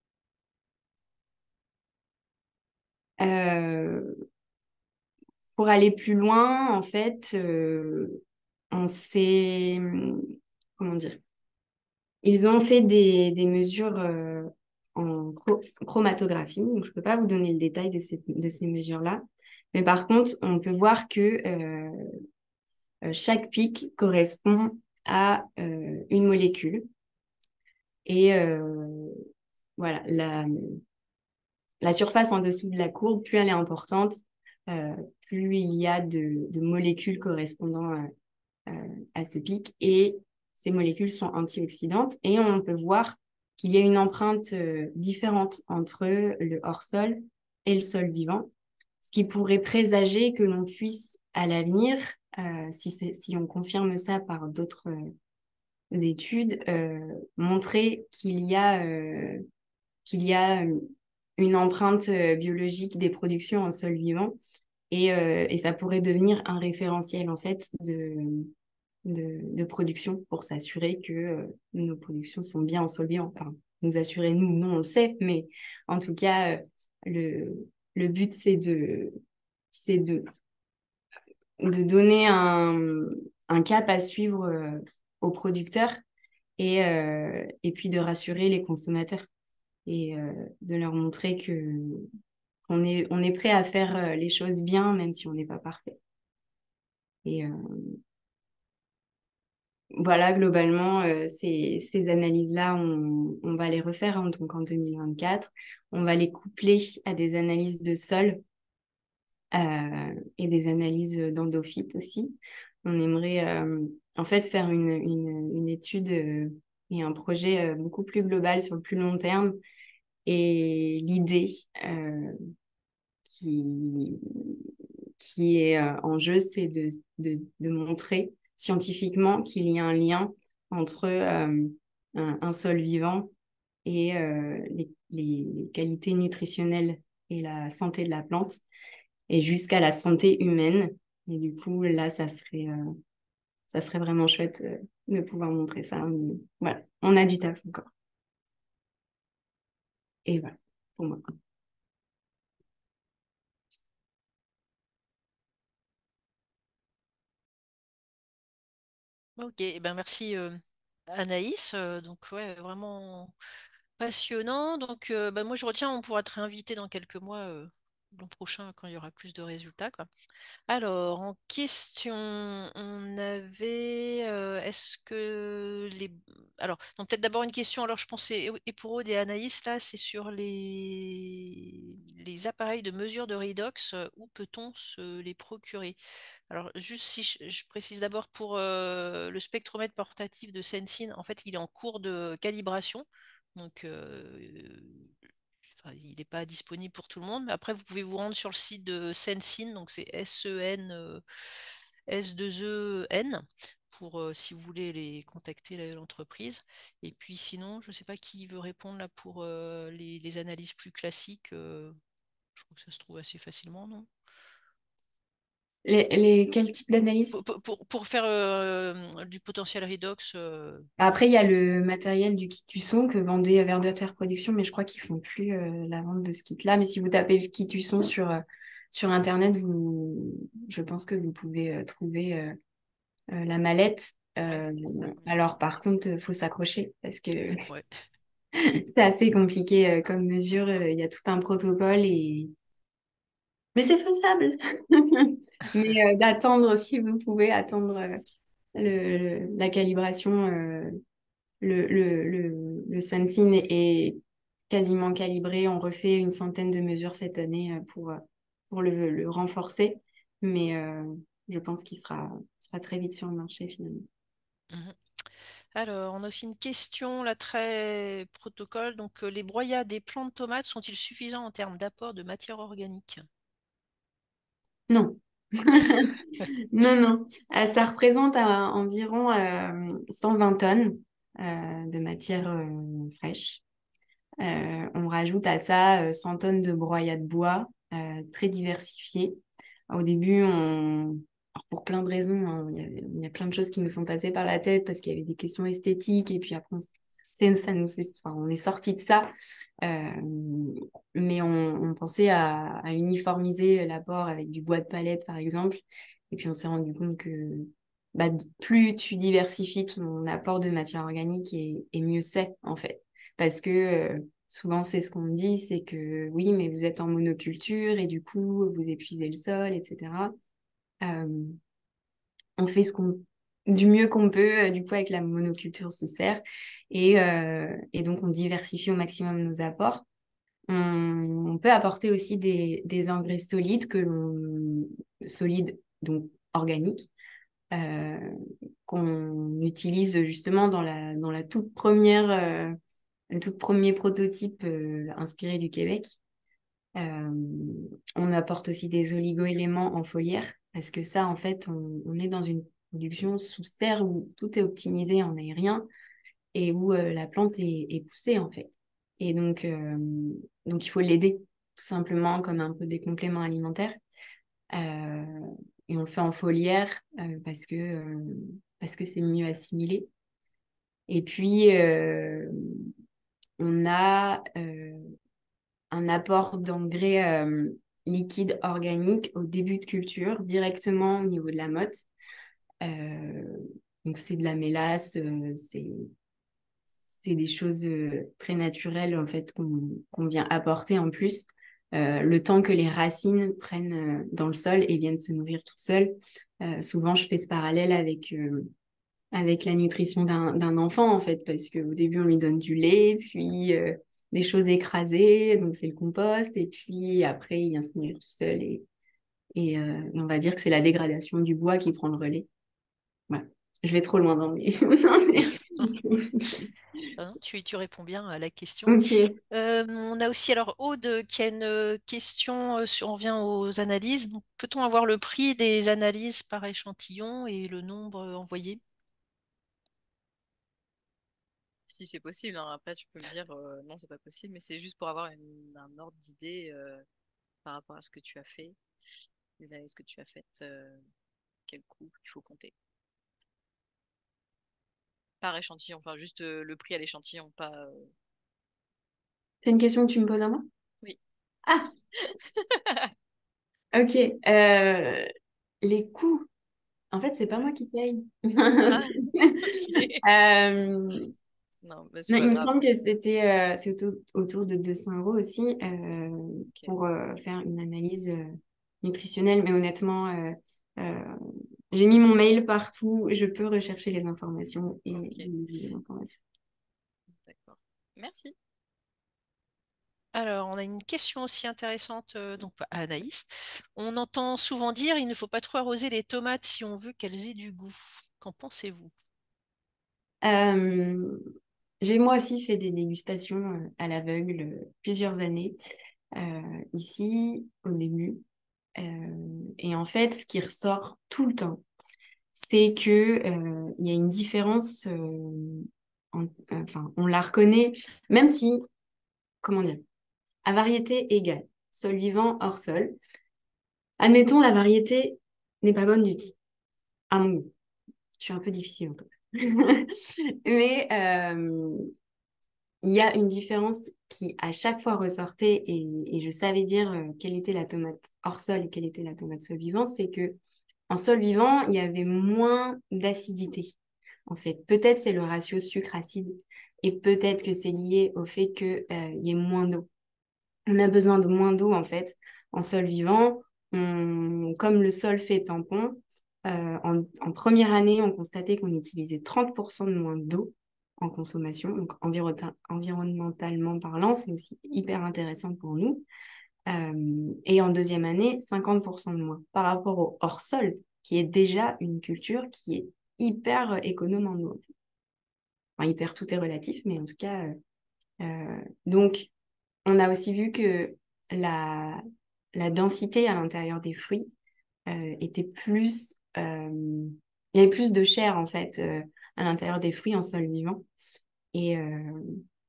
Euh, pour aller plus loin, en fait, euh, on s'est, comment dire, ils ont fait des, des mesures euh, en chro- chromatographie, donc je ne peux pas vous donner le détail de ces, de ces mesures-là. Mais par contre, on peut voir que euh, euh, chaque pic correspond à euh, une molécule. Et euh, voilà, la, la surface en dessous de la courbe, plus elle est importante, euh, plus il y a de, de molécules correspondant à, euh, à ce pic et ces molécules sont antioxydantes et on peut voir qu'il y a une empreinte euh, différente entre le hors-sol et le sol vivant, ce qui pourrait présager que l'on puisse à l'avenir, euh, si, si on confirme ça par d'autres euh, études, euh, montrer qu'il y a, euh, qu'il y a une empreinte euh, biologique des productions en sol vivant et, euh, et ça pourrait devenir un référentiel en fait de, de, de production pour s'assurer que euh, nos productions sont bien en sol vivant. Enfin, nous assurer, nous, non, on le sait, mais en tout cas, euh, le, le but, c'est de, c'est de, de donner un, un cap à suivre euh, aux producteurs et, euh, et puis de rassurer les consommateurs et euh, de leur montrer que qu'on est, on est prêt à faire euh, les choses bien, même si on n'est pas parfait. Et, euh, voilà, globalement, euh, ces, ces analyses-là, on, on va les refaire hein, donc en deux mille vingt-quatre. On va les coupler à des analyses de sol euh, et des analyses d'endophytes aussi. On aimerait euh, en fait faire une, une, une étude euh, et un projet euh, beaucoup plus global sur le plus long terme. Et l'idée euh, qui, qui est euh, en jeu, c'est de, de, de montrer scientifiquement qu'il y a un lien entre euh, un, un sol vivant et euh, les, les, les qualités nutritionnelles et la santé de la plante, et jusqu'à la santé humaine. Et du coup, là, ça serait, euh, ça serait vraiment chouette euh, de pouvoir montrer ça. Mais voilà, on a du taf encore. Et voilà, pour moi. Ok, eh ben merci euh, Anaïs. Euh, donc ouais, vraiment passionnant. Donc euh, bah, moi je retiens, on pourra te réinviter dans quelques mois, euh, l'an prochain, quand il y aura plus de résultats, quoi. Alors, en question, on avait, euh, est-ce que les... Alors, donc peut-être d'abord une question, alors je pensais, et pour Aude et Anaïs, là, c'est sur les... les appareils de mesure de redox, euh, où peut-on se les procurer? Alors, juste si je, je précise d'abord pour euh, le spectromètre portatif de Sensine, en fait, il est en cours de calibration. Donc, euh, enfin, il n'est pas disponible pour tout le monde. Mais après, vous pouvez vous rendre sur le site de Sensine, donc c'est S E N euh, S deux E N, pour euh, si vous voulez les contacter la- l'entreprise. Et puis sinon, je ne sais pas qui veut répondre là pour euh, les, les analyses plus classiques. Euh, je crois que ça se trouve assez facilement, non? Les, les, quel type d'analyse? Pour, pour- pour- pour faire euh, du potentiel redox, euh, Après, il y a le matériel du kit Tusson que vendait Verdoter Production, mais je crois qu'ils font plus euh, la vente de ce kit-là. Mais si vous tapez kit Tusson sur, euh, sur Internet, vous, je pense que vous pouvez euh, trouver euh, euh, la mallette. ouais, Euh, c'est ça. Ouais. alors, par contre, il faut s'accrocher parce que Ouais. C'est assez compliqué euh, comme mesure. euh, Il y a tout un protocole et mais c'est faisable. Mais euh, d'attendre, si vous pouvez attendre euh, le, le- la calibration, euh, le, le, le, le Sunsin est, est quasiment calibré. On refait une centaine de mesures cette année euh, pour, euh, pour le, le renforcer. Mais euh, je pense qu'il sera, sera très vite sur le marché finalement. Mhm. Alors, on a aussi une question là très protocole. Donc, euh, les broyats des plants de tomates sont-ils suffisants en termes d'apport de matière organique? Non. Non, non. Euh, ça représente euh, environ euh, cent vingt tonnes euh, de matière euh, fraîche. Euh, on rajoute à ça euh, cent tonnes de broyat de bois, euh, très diversifiées. Au début, on... alors, pour plein de raisons, hein, il y a, il y a plein de choses qui nous sont passées par la tête parce qu'il y avait des questions esthétiques et puis après, on, s- c'est- ça nous, est- enfin, on est sorti de ça. Euh, mais on, on pensait à, à uniformiser l'apport avec du bois de palette, par exemple. Et puis, on s'est rendu compte que bah, d- plus tu diversifies ton apport de matière organique et, et mieux c'est, en fait. Parce que euh, souvent, c'est ce qu'on me dit, c'est que oui, mais vous êtes en monoculture et du coup, vous épuisez le sol, et cetera. Euh, on fait ce qu'on, du mieux qu'on peut, euh, du coup, avec la monoculture sous serre. Et, euh, et donc, on diversifie au maximum nos apports. On, on peut apporter aussi des, des engrais solides que l'on, solides, donc organiques, euh, qu'on utilise justement dans la, dans la toute première, euh, le tout premier prototype euh, inspiré du Québec. Euh, on apporte aussi des oligoéléments en foliaire parce que ça, en fait, on, on est dans une production sous terre où tout est optimisé en aérien et où euh, la plante est, est poussée, en fait. Et donc, euh, donc, il faut l'aider tout simplement comme un peu des compléments alimentaires. Euh, et on le fait en foliaire euh, parce que euh, parce que c'est mieux assimilé. Et puis, euh, on a euh, un apport d'engrais euh, liquide organique au début de culture, directement au niveau de la motte. Euh, donc, c'est de la mélasse, euh, c'est, c'est des choses euh, très naturelles en fait qu'on qu'on vient apporter en plus. Euh, le temps que les racines prennent euh, dans le sol et viennent se nourrir toutes seules. Euh, souvent, je fais ce parallèle avec, euh, avec la nutrition d'un d'un enfant, en fait, parce qu'au début, on lui donne du lait, puis euh, des choses écrasées, donc c'est le compost, et puis après, il vient se nourrir tout seul, et, et, euh, et on va dire que c'est la dégradation du bois qui prend le relais. Voilà. Je vais trop loin dans mes... Non, mais... Hein, tu, tu réponds bien à la question. Ok. Euh, on a aussi alors Aude qui a une euh, question euh, sur, on vient aux analyses. Donc, peut-on avoir le prix des analyses par échantillon et le nombre euh, envoyé? Si c'est possible, hein. Après, tu peux me dire euh, non, c'est pas possible, mais c'est juste pour avoir une- un ordre d'idée euh, par rapport à ce que tu as fait, les analyses que tu as faites, euh, quel coût il faut compter. Par échantillon, enfin juste euh, le prix à l'échantillon, pas. euh, C'est une question que tu me poses à moi? Oui. Ah, ok. Euh, les coûts. En fait, c'est pas moi Ouais. qui paye. Ah, ok. Euh, Non, mais c'est Non, pas il me grave. semble que c'était euh, c'est autour, autour de deux cents euros aussi euh, Ok. pour euh, faire une analyse euh, nutritionnelle. Mais honnêtement, euh, euh, j'ai mis mon mail partout. Je peux rechercher les informations et Ok. vous donner les informations. D'accord. Merci. Alors, on a une question aussi intéressante euh, donc, à Anaïs. On entend souvent dire il ne faut pas trop arroser les tomates si on veut qu'elles aient du goût. Qu'en pensez-vous? Euh, j'ai moi aussi fait des dégustations euh, à l'aveugle euh, plusieurs années euh, ici au début. Euh, et en fait, ce qui ressort tout le temps, c'est que euh, il y a une différence, euh, en- enfin, on la reconnaît, même si, comment dire, à variété égale, sol vivant hors sol, admettons la variété n'est pas bonne du tout, à mon goût. Je suis un peu difficile en tout cas. Mais euh, il y a une différence qui à chaque fois ressortait et, et je savais dire euh, quelle était la tomate hors sol et quelle était la tomate sol vivant, c'est que en sol vivant, il y avait moins d'acidité. En fait, peut-être c'est le ratio sucre-acide Et peut-être que c'est lié au fait qu'il euh, y ait moins d'eau. On a besoin de moins d'eau, en fait, en sol vivant. On- comme le sol fait tampon, euh, en, en première année, on constatait qu'on utilisait trente pour cent de moins d'eau en consommation. Donc, environ- environnementalement parlant, c'est aussi hyper intéressant pour nous. Euh, et en deuxième année, cinquante pour cent de moins par rapport au hors-sol, qui est déjà une culture qui est hyper euh, économe en eau. Enfin, hyper, tout est relatif, mais en tout cas... euh, euh, donc, on a aussi vu que la, la densité à l'intérieur des fruits euh, était plus... euh, il y avait plus de chair, en fait, euh, à l'intérieur des fruits en sol vivant. Et, euh,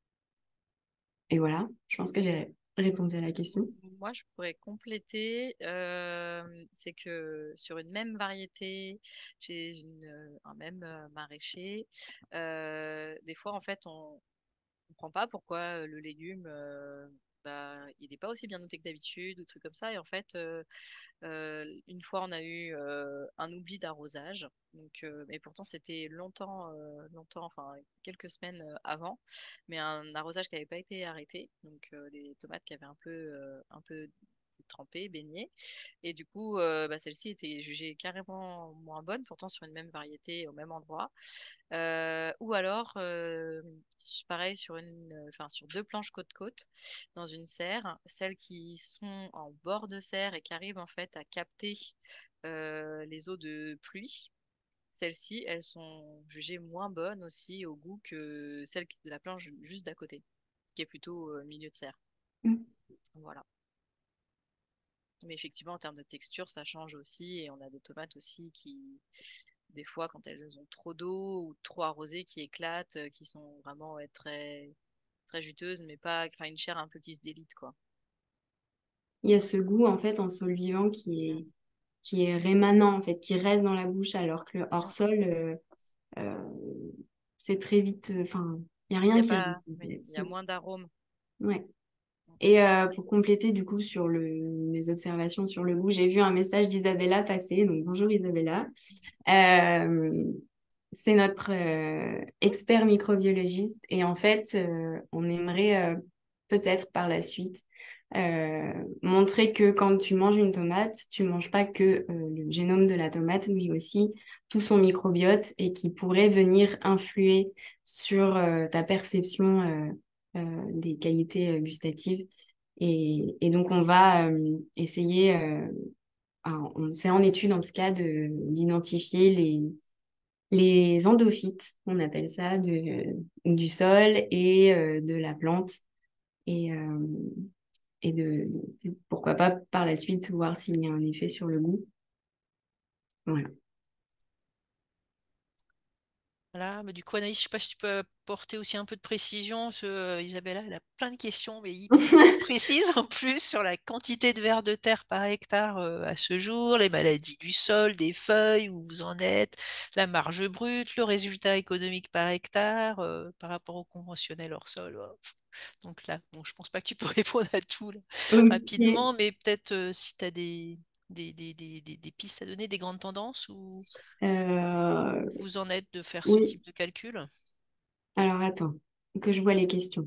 et voilà, je pense que j'ai répondu à la question. Moi, je pourrais compléter. Euh, c'est que sur une même variété, chez une, euh, un même euh, maraîcher, euh, des fois, en fait, on ne comprend pas pourquoi le légume, euh, bah, il n'est pas aussi bien noté que d'habitude ou trucs comme ça. Et en fait, euh, euh, une fois, on a eu euh, un oubli d'arrosage. Donc, euh, mais pourtant, c'était longtemps, euh, longtemps, enfin quelques semaines euh, avant, mais un arrosage qui n'avait pas été arrêté. Donc, euh, les tomates qui avaient un peu, euh, un peu trempées, baignées. Et du coup, euh, bah, celle-ci était jugée carrément moins bonne, pourtant sur une même variété au même endroit. Euh, ou alors, euh, pareil, sur, une, enfin, sur deux planches côte-côte, dans une serre, celles qui sont en bord de serre et qui arrivent en fait à capter euh, les eaux de pluie, celles-ci, elles sont jugées moins bonnes aussi au goût que celles de la planche juste d'à côté, qui est plutôt euh, milieu de serre. Mm. Voilà. Mais effectivement, en termes de texture, ça change aussi. Et on a des tomates aussi qui, des fois, quand elles ont trop d'eau ou trop arrosées, qui éclatent, euh, qui sont vraiment ouais, très, très juteuses, mais pas, enfin, une chair un peu qui se délite, quoi. Il y a ce goût, en fait, en sol vivant qui Mm. est, qui est rémanent, en fait, qui reste dans la bouche, alors que le Mm. hors-sol, euh, euh, c'est très vite... Enfin, il n'y a Il y rien a qui reste. pas, En oui, fait. il y a C'est- moins d'arômes. Ouais. Et euh, pour compléter, du coup, sur le, mes observations sur le goût, j'ai vu un message d'Isabella passer. Donc, bonjour Isabella. Euh, c'est notre euh, expert microbiologiste. Et en fait, euh, on aimerait euh, peut-être par la suite euh, montrer que quand tu manges une tomate, tu manges pas que euh, le génome de la tomate, mais aussi tout son microbiote et qui pourrait venir influer sur euh, ta perception euh, euh, des qualités euh, gustatives. Et, et donc, on va euh, essayer, euh, un- on- c'est en étude en tout cas, de, d'identifier les, les endophytes, on appelle ça, de, du sol et euh, de la plante. Et, euh, et de, de- pourquoi pas par la suite voir s'il y a un effet sur le goût. Voilà. Voilà, mais du coup, Anaïs, je ne sais pas si tu peux apporter aussi un peu de précision, parce que euh, Isabella, elle a plein de questions, mais hyper précises en plus, sur la quantité de vers de terre par hectare euh, à ce jour, les maladies du sol, des feuilles, où vous en êtes, la marge brute, le résultat économique par hectare euh, par rapport au conventionnel hors sol. Oh, pff. Donc là, bon, je pense pas que tu peux répondre à tout là, Ok. rapidement, mais peut-être euh, si tu as des, des, des, des, des- des pistes à donner, des grandes tendances, ou Euh, où vous en êtes de faire ce oui. type de calcul? Alors attends, que je vois les questions.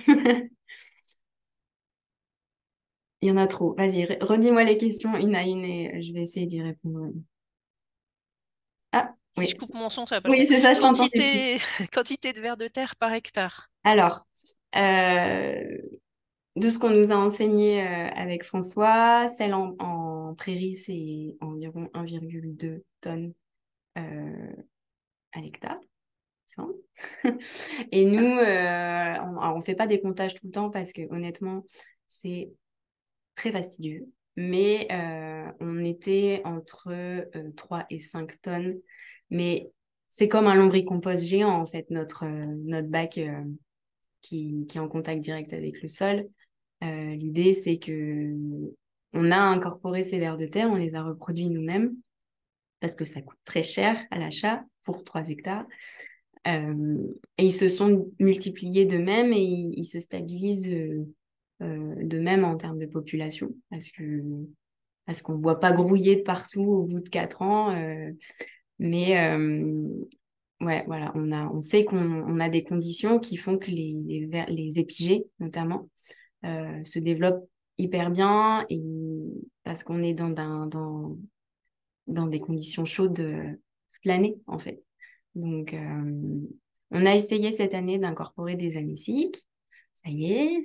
Il y en a trop. Vas-y, re- redis-moi les questions une à une et je vais essayer d'y répondre. Ah, Si je oui. coupe mon son, ça va pas le Oui, faire. c'est ça, je t'entendais plus. Quantité, quantité de vers de terre par hectare. Alors, euh, de ce qu'on nous a enseigné euh, avec François, celle en, en prairie, c'est environ un virgule deux tonnes euh, à l'hectare, il me semble. Et nous, euh, on alors, on fait pas des comptages tout le temps parce que honnêtement, c'est très fastidieux. Mais euh, on était entre euh, trois et cinq tonnes. Mais c'est comme un lombricompost géant, en fait, notre, euh, notre bac euh, qui, qui est en contact direct avec le sol. Euh, l'idée, c'est que on a incorporé ces vers de terre, on les a reproduits nous-mêmes parce que ça coûte très cher à l'achat pour trois hectares. Euh, et ils se sont multipliés d'eux-mêmes et ils, ils se stabilisent euh, euh, d'eux-mêmes en termes de population parce que parce qu'on ne voit pas grouiller de partout au bout de quatre ans. Euh, mais, euh, ouais, voilà, on a, on sait qu'on on a des conditions qui font que les, les, vers- les épigées, notamment, euh, se développent hyper bien et parce qu'on est dans, d'un- dans, dans des conditions chaudes euh, toute l'année, en fait. Donc, euh, on a essayé cette année d'incorporer des années cycles. Ça y est.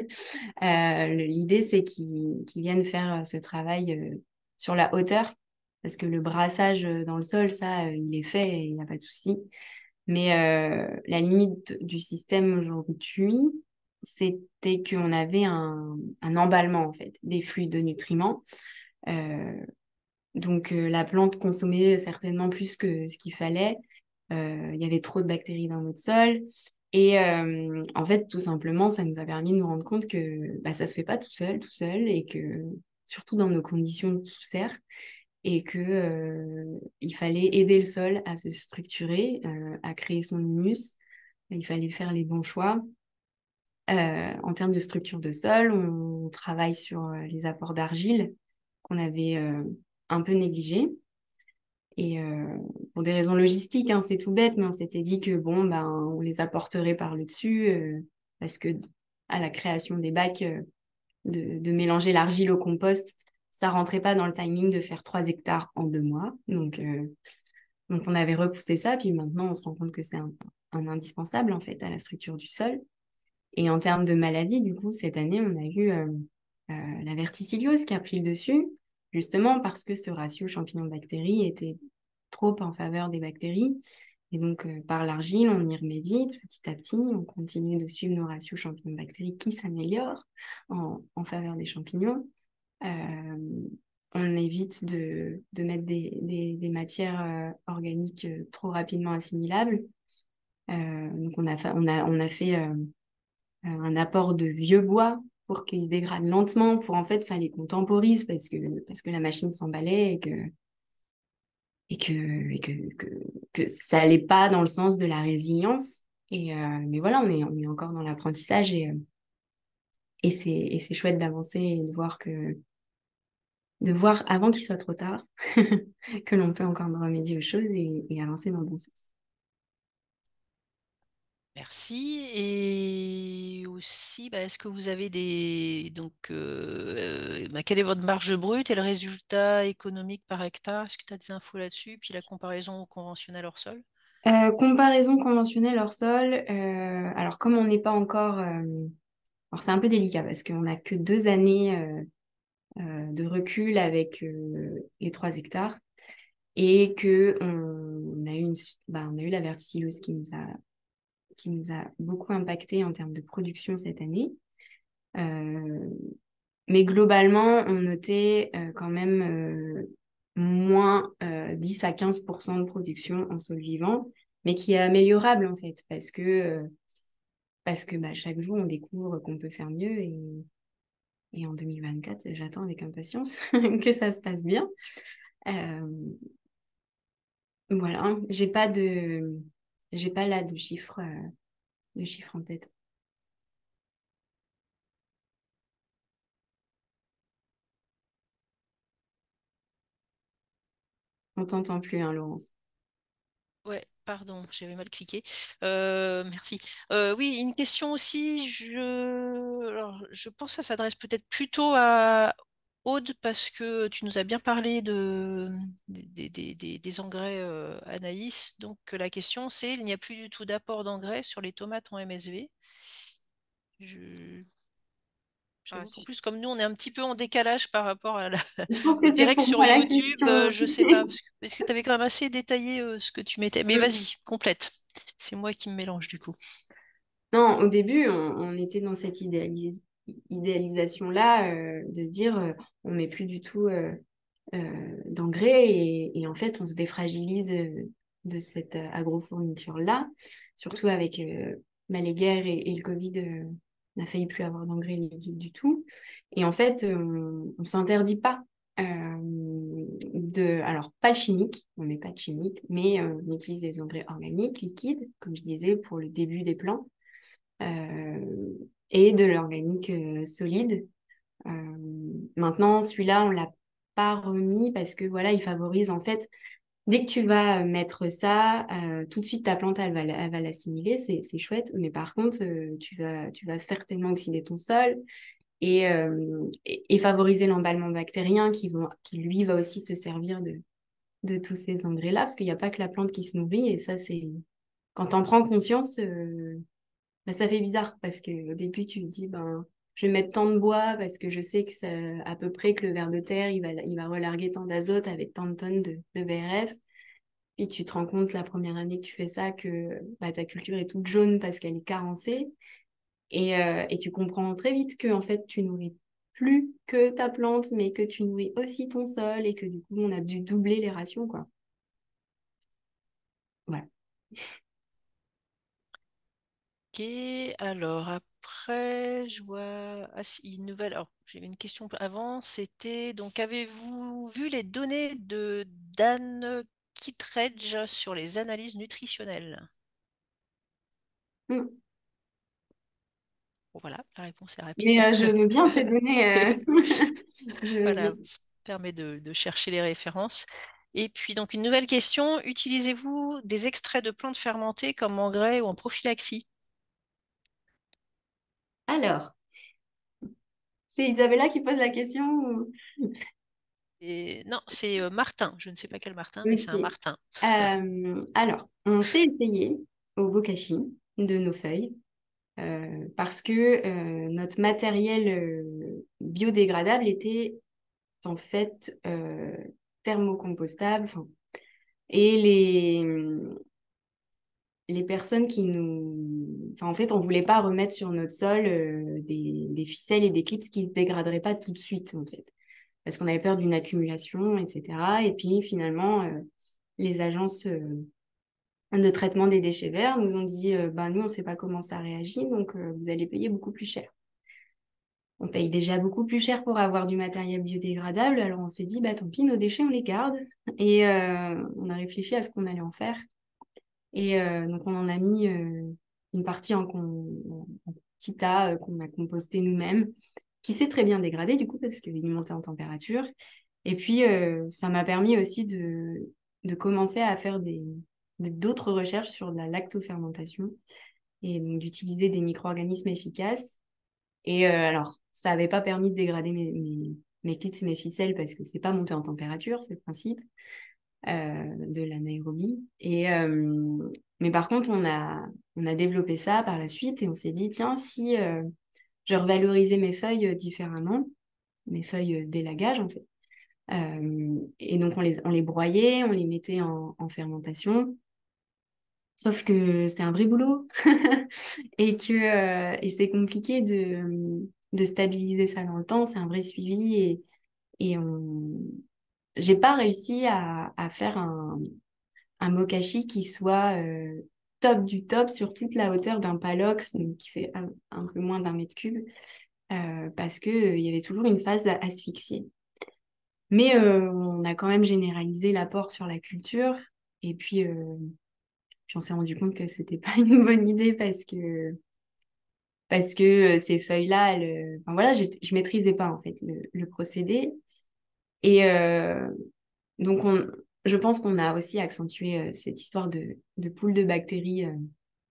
Euh, le- l'idée, c'est qu'ils qu'ils viennent faire euh, ce travail euh, sur la hauteur, parce que le brassage euh, dans le sol, ça, euh, il est fait et il n'y a pas de souci. Mais euh, la limite du système aujourd'hui, c'était qu'on avait un, un emballement, en fait, des flux de nutriments. Euh, donc, euh, la plante consommait certainement plus que ce qu'il fallait. Euh, il y avait trop de bactéries dans notre sol. Et euh, en fait, tout simplement, ça nous a permis de nous rendre compte que bah, ça se fait pas tout seul, tout seul, et que surtout dans nos conditions sous serre, et que euh, il fallait aider le sol à se structurer, euh, à créer son humus. Il fallait faire les bons choix. Euh, en termes de structure de sol, on travaille sur euh, les apports d'argile qu'on avait euh, un peu négligés. Et euh, pour des raisons logistiques, hein, c'est tout bête, mais on s'était dit que bon, ben, on les apporterait par le dessus euh, parce que d- à la création des bacs, euh, de, de mélanger l'argile au compost, ça rentrait pas dans le timing de faire trois hectares en deux mois. Donc, euh, donc on avait repoussé ça, puis maintenant on se rend compte que c'est un, un indispensable en fait à la structure du sol. Et en termes de maladies, du coup, cette année, on a eu euh, euh, la verticilliose qui a pris le dessus, justement parce que ce ratio champignon-bactéries était trop en faveur des bactéries. Et donc, euh, par l'argile, on y remédie petit à petit. On continue de suivre nos ratios champignons-bactéries qui s'améliorent en, en faveur des champignons. Euh, on évite de, de mettre des, des, des matières euh, organiques euh, trop rapidement assimilables. Euh, donc, on a, fa- on a, on a fait euh, un apport de vieux bois pour qu'il se dégrade lentement, pour en fait, fallait qu'on temporise parce que, parce que la machine s'emballait et que, et que, et que, que, que ça allait pas dans le sens de la résilience. Et, euh, mais voilà, on est, on est encore dans l'apprentissage et, euh, et c'est, et c'est chouette d'avancer et de voir que, de voir avant qu'il soit trop tard que l'on peut encore remédier aux choses et, et avancer dans le bon sens. Merci. Et aussi, bah, est-ce que vous avez des... Donc, euh, euh, bah, quelle est votre marge brute et le résultat économique par hectare? Est-ce que tu as des infos là-dessus? Puis la comparaison au conventionnel hors sol? Euh, comparaison conventionnelle hors sol. Euh, alors, comme on n'est pas encore. euh, alors, c'est un peu délicat parce qu'on n'a que deux années euh, euh, de recul avec euh, les trois hectares et que on, on a eu une, bah, on a eu la verticillose qui nous a, qui nous a beaucoup impacté en termes de production cette année. Euh, mais globalement, on notait euh, quand même euh, moins euh, dix à quinze pour cent de production en sol vivant, mais qui est améliorable en fait, parce que, euh, parce que bah, chaque jour, on découvre qu'on peut faire mieux. Et, et en deux mille vingt-quatre, j'attends avec impatience que ça se passe bien. Euh, voilà, hein. J'ai pas de, j'ai pas là de chiffres, euh, de chiffres en tête. On t'entend plus, hein, Laurence. Ouais, pardon, j'avais mal cliqué. Euh, merci. Euh, oui, une question aussi. Je, alors, je pense que ça s'adresse peut-être plutôt à Aude parce que tu nous as bien parlé de, des, des- des- des engrais euh, Anaïs. Donc la question c'est, il n'y a plus du tout d'apport d'engrais sur les tomates en M S V. Je, Ah, j'avoue qu'en su- plus, comme nous, on est un petit peu en décalage par rapport à la- Je pense au que c'est direct pour sur moi la YouTube, euh, question. je sais pas, parce que, parce que tu avais quand même assez détaillé euh, ce que tu mettais. Mais vas-y, complète. C'est moi qui me mélange du coup. Non, au début, on, on était dans cette idéalis- idéalisation-là euh, de se dire euh, on met plus du tout euh, euh, d'engrais et, et en fait, on se défragilise euh, de cette euh, agrofourniture-là, surtout avec euh, bah, les guerres et, et le Covid, euh, on a failli plus avoir d'engrais liquide du tout. Et en fait, euh, on ne s'interdit pas euh, de... Alors, pas le chimique, on met pas de chimique, mais euh, on utilise des engrais organiques, liquides, comme je disais, pour le début des plants euh, et de l'organique euh, solide. Euh, Maintenant, celui-là, on l'a pas remis parce que voilà, il favorise en fait. Dès que tu vas mettre ça, euh, tout de suite ta plante elle va, elle va l'assimiler, c'est, c'est chouette. Mais par contre, euh, tu vas, tu vas certainement oxyder ton sol et, euh, et, et favoriser l'emballement bactérien qui, vont, qui lui va aussi se servir de, de tous ces engrais-là, parce qu'il n'y a pas que la plante qui se nourrit. Et ça, c'est quand tu en prends conscience, euh, bah, ça fait bizarre parce qu'au début, tu te dis, ben, je vais mettre tant de bois parce que je sais que ça, à peu près que le ver de terre, il va, il va relarguer tant d'azote avec tant de tonnes de, de V R F. Puis tu te rends compte la première année que tu fais ça que bah, ta culture est toute jaune parce qu'elle est carencée. Et, euh, et tu comprends très vite que en fait, tu nourris plus que ta plante, mais que tu nourris aussi ton sol et que du coup, on a dû doubler les rations, quoi. Voilà. Ok, alors après, je vois ah, si, une nouvelle. Alors, j'avais une question avant. C'était donc, avez-vous vu les données de Dan Kittredge sur les analyses nutritionnelles? Mm. Bon, voilà, la réponse est Mais rapide. euh, je veux bien ces données. euh, Je veux bien. Voilà, ça permet de, de chercher les références. Et puis, donc, une nouvelle question. Utilisez-vous des extraits de plantes fermentées comme engrais ou en prophylaxie? Alors, c'est Isabella qui pose la question ou... Et... Non, c'est euh, Martin. Je ne sais pas quel Martin, mais c'est un Ok. Martin. Euh, alors, on s'est essayé au bokashi de nos feuilles euh, parce que euh, notre matériel euh, biodégradable était en fait euh, thermocompostable. 'Fin, et les, les personnes qui nous... Enfin, en fait, on voulait pas remettre sur notre sol euh, des, des ficelles et des clips qui ne se dégraderaient pas tout de suite, en fait. Parce qu'on avait peur d'une accumulation, et cetera. Et puis, finalement, euh, les agences euh, de traitement des déchets verts nous ont dit, euh, bah, nous, on ne sait pas comment ça réagit, donc euh, vous allez payer beaucoup plus cher. On paye déjà beaucoup plus cher pour avoir du matériel biodégradable, alors on s'est dit, bah, tant pis, nos déchets, on les garde. Et euh, on a réfléchi à ce qu'on allait en faire. Et euh, donc, on en a mis euh, une partie en, en, en petit tas euh, qu'on a composté nous-mêmes, qui s'est très bien dégradé, du coup, parce qu'il montait en température. Et puis, euh, ça m'a permis aussi de, de commencer à faire des, d'autres recherches sur la lactofermentation et donc d'utiliser des micro-organismes efficaces. Et euh, alors, ça n'avait pas permis de dégrader mes, mes, mes clits et mes ficelles parce que c'est pas monté en température, c'est le principe euh, de l'anaérobie. Et, euh, mais par contre, on a, on a développé ça par la suite et on s'est dit, tiens, si euh, je revalorisais mes feuilles différemment, mes feuilles d'élagage en fait. Euh, et donc, on les, on les broyait, on les mettait en, en fermentation. Sauf que c'est un vrai boulot et que euh, et c'est compliqué de, de stabiliser ça dans le temps. C'est un vrai suivi et, et on... j'ai pas réussi à, à faire un, un mokashi qui soit euh, top du top sur toute la hauteur d'un palox, donc qui fait un, un peu moins d'un mètre cube, euh, parce que euh, il y avait toujours une phase asphyxiée. Mais euh, on a quand même généralisé l'apport sur la culture. Et puis, euh, puis on s'est rendu compte que c'était pas une bonne idée parce que, parce que euh, ces feuilles-là, elles, euh, enfin, voilà, j'ai- je maîtrisais pas en fait le, le procédé. Et euh, donc, on, je pense qu'on a aussi accentué euh, cette histoire de, de pool de bactéries euh,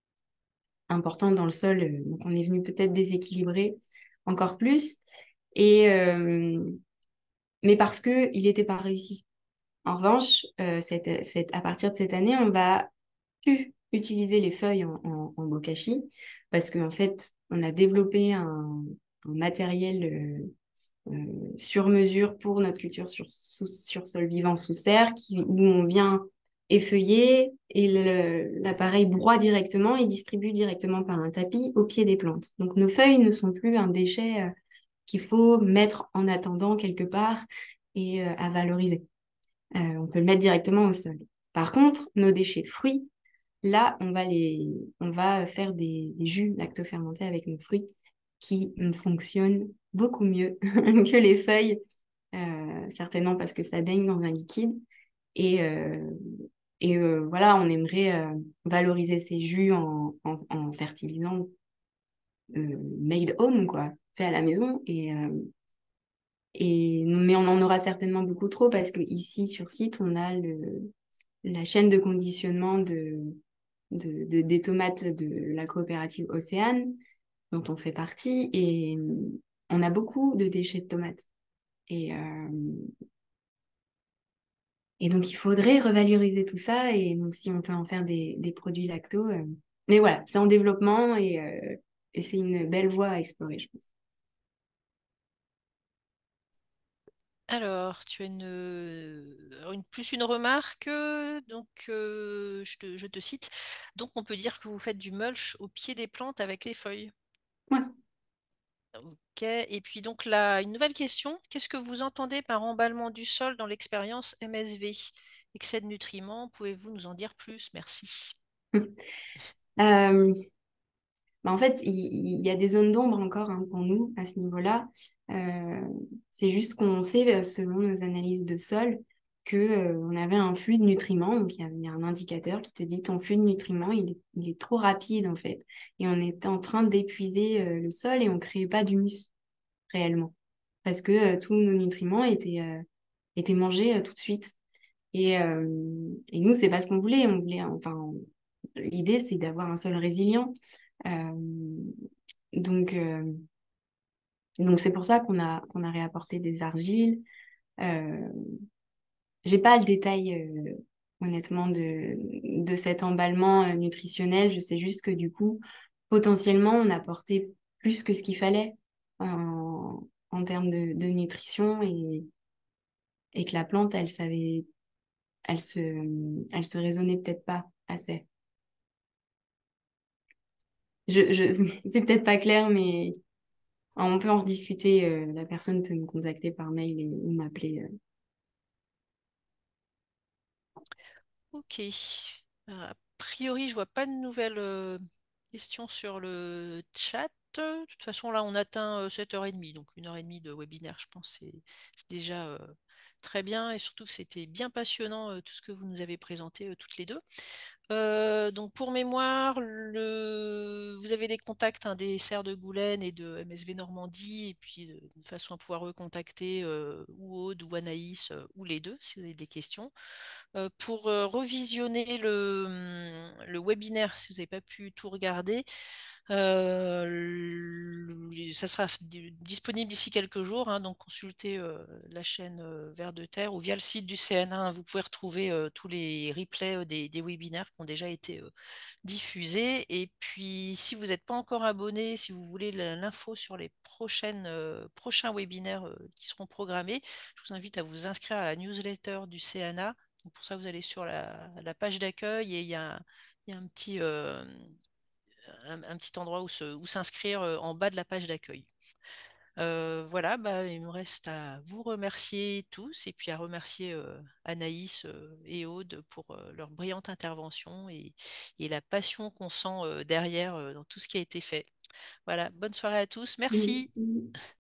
importante dans le sol. euh, donc, on est venu peut-être déséquilibrer encore plus. Et, euh, mais parce qu'il n'était pas réussi. En revanche, euh, cette, cette, à partir de cette année, on va plus utiliser les feuilles en, en, en bokashi parce qu'en fait, on a développé un, un matériel euh, euh, sur mesure pour notre culture sur, sous, sur sol vivant sous serre qui, où on vient effeuiller et le- l'appareil broie directement et distribue directement par un tapis au pied des plantes. Donc nos feuilles ne sont plus un déchet euh, qu'il faut mettre en attendant quelque part et euh, à valoriser. Euh, on peut le mettre directement au sol. Par contre, nos déchets de fruits, là, on va, les, on va faire des, des jus lactofermentés avec nos fruits qui mm, fonctionnent beaucoup mieux que les feuilles, euh, certainement parce que ça baigne dans un liquide. Et, euh, et euh, voilà, on aimerait euh, valoriser ces jus en, en, en fertilisant euh, made home, quoi, fait à la maison. Et, euh, et, mais on en aura certainement beaucoup trop parce que ici sur site, on a le, la chaîne de conditionnement de, de, de- des tomates de la coopérative Océane, dont on fait partie, et on a beaucoup de déchets de tomates. Et, euh, et donc, il faudrait revaloriser tout ça, et donc si on peut en faire des, des produits lacto. euh, Mais voilà, c'est en développement, et, euh, et c'est une belle voie à explorer, je pense. Alors, tu as une, euh, une- plus une remarque, euh, donc euh, je te, je te cite. Donc, on peut dire que vous faites du mulch au pied des plantes avec les feuilles. Ouais. Ok. Et puis donc là, une nouvelle question. Qu'est-ce que vous entendez par emballement du sol dans l'expérience M S V? Excès de nutriments, pouvez-vous nous en dire plus? Merci. Euh, Bah, en fait, il, il y a des zones d'ombre encore hein, pour nous à ce niveau-là. Euh, c'est juste qu'on sait, euh, selon nos analyses de sol, que, euh, on avait un flux de nutriments. Donc, il y a, il y a un indicateur qui te dit ton flux de nutriments, il est, il est trop rapide en fait. Et on était en train d'épuiser euh, le sol et on ne créait pas d'humus réellement. Parce que euh, tous nos nutriments étaient, euh, étaient mangés euh, tout de suite. Et, euh, et nous, c'est pas ce qu'on voulait. On voulait, enfin, l'idée, c'est d'avoir un sol résilient. Euh, donc, euh, donc c'est pour ça qu'on a, qu'on a réapporté des argiles. Euh, j'ai pas le détail, euh, honnêtement, de, de cet emballement euh, nutritionnel. Je sais juste que du coup, potentiellement, on a apporté plus que ce qu'il fallait en, en termes de, de nutrition et, et que la plante, elle savait, elle se, elle se raisonnait peut-être pas assez. Je, je, c'est peut-être pas clair, mais on peut en rediscuter. Euh, la personne peut me contacter par mail et, ou m'appeler. euh. Ok. Alors, a priori, je vois pas de nouvelles euh, questions sur le chat. De toute façon, là, on atteint euh, sept heures trente, donc une heure trente de webinaire, je pense, c'est c'est déjà euh, très bien, et surtout que c'était bien passionnant euh, tout ce que vous nous avez présenté euh, toutes les deux. Euh, donc pour mémoire, le... vous avez les contacts hein, des serres de Goulaine et de M S V Normandie, et puis de, de façon à pouvoir recontacter euh, ou Aude ou Anaïs, euh, ou les deux, si vous avez des questions. Euh, pour euh, revisionner le, hum, le webinaire, si vous n'avez pas pu tout regarder, euh, le- ça sera di- disponible d'ici quelques jours, hein, donc consultez euh, la chaîne euh, Vers de Terre ou via le site du C N A, hein, vous pouvez retrouver euh, tous les replays euh, des, des webinaires qui ont déjà été euh, diffusés. Et puis, si vous n'êtes pas encore abonné, si vous voulez la- l'info sur les prochaines, euh, prochains webinaires euh, qui seront programmés, je vous invite à vous inscrire à la newsletter du C N A. Donc pour ça, vous allez sur la, la page d'accueil et il y a, il y a un petit, euh, un, un petit endroit où se- où s'inscrire euh, en bas de la page d'accueil. Euh, voilà, bah, il me reste à vous remercier tous et puis à remercier euh, Anaïs euh, et Aude pour euh, leur brillante intervention et, et la passion qu'on sent euh, derrière euh, dans tout ce qui a été fait. Voilà, bonne soirée à tous. Merci. Mm.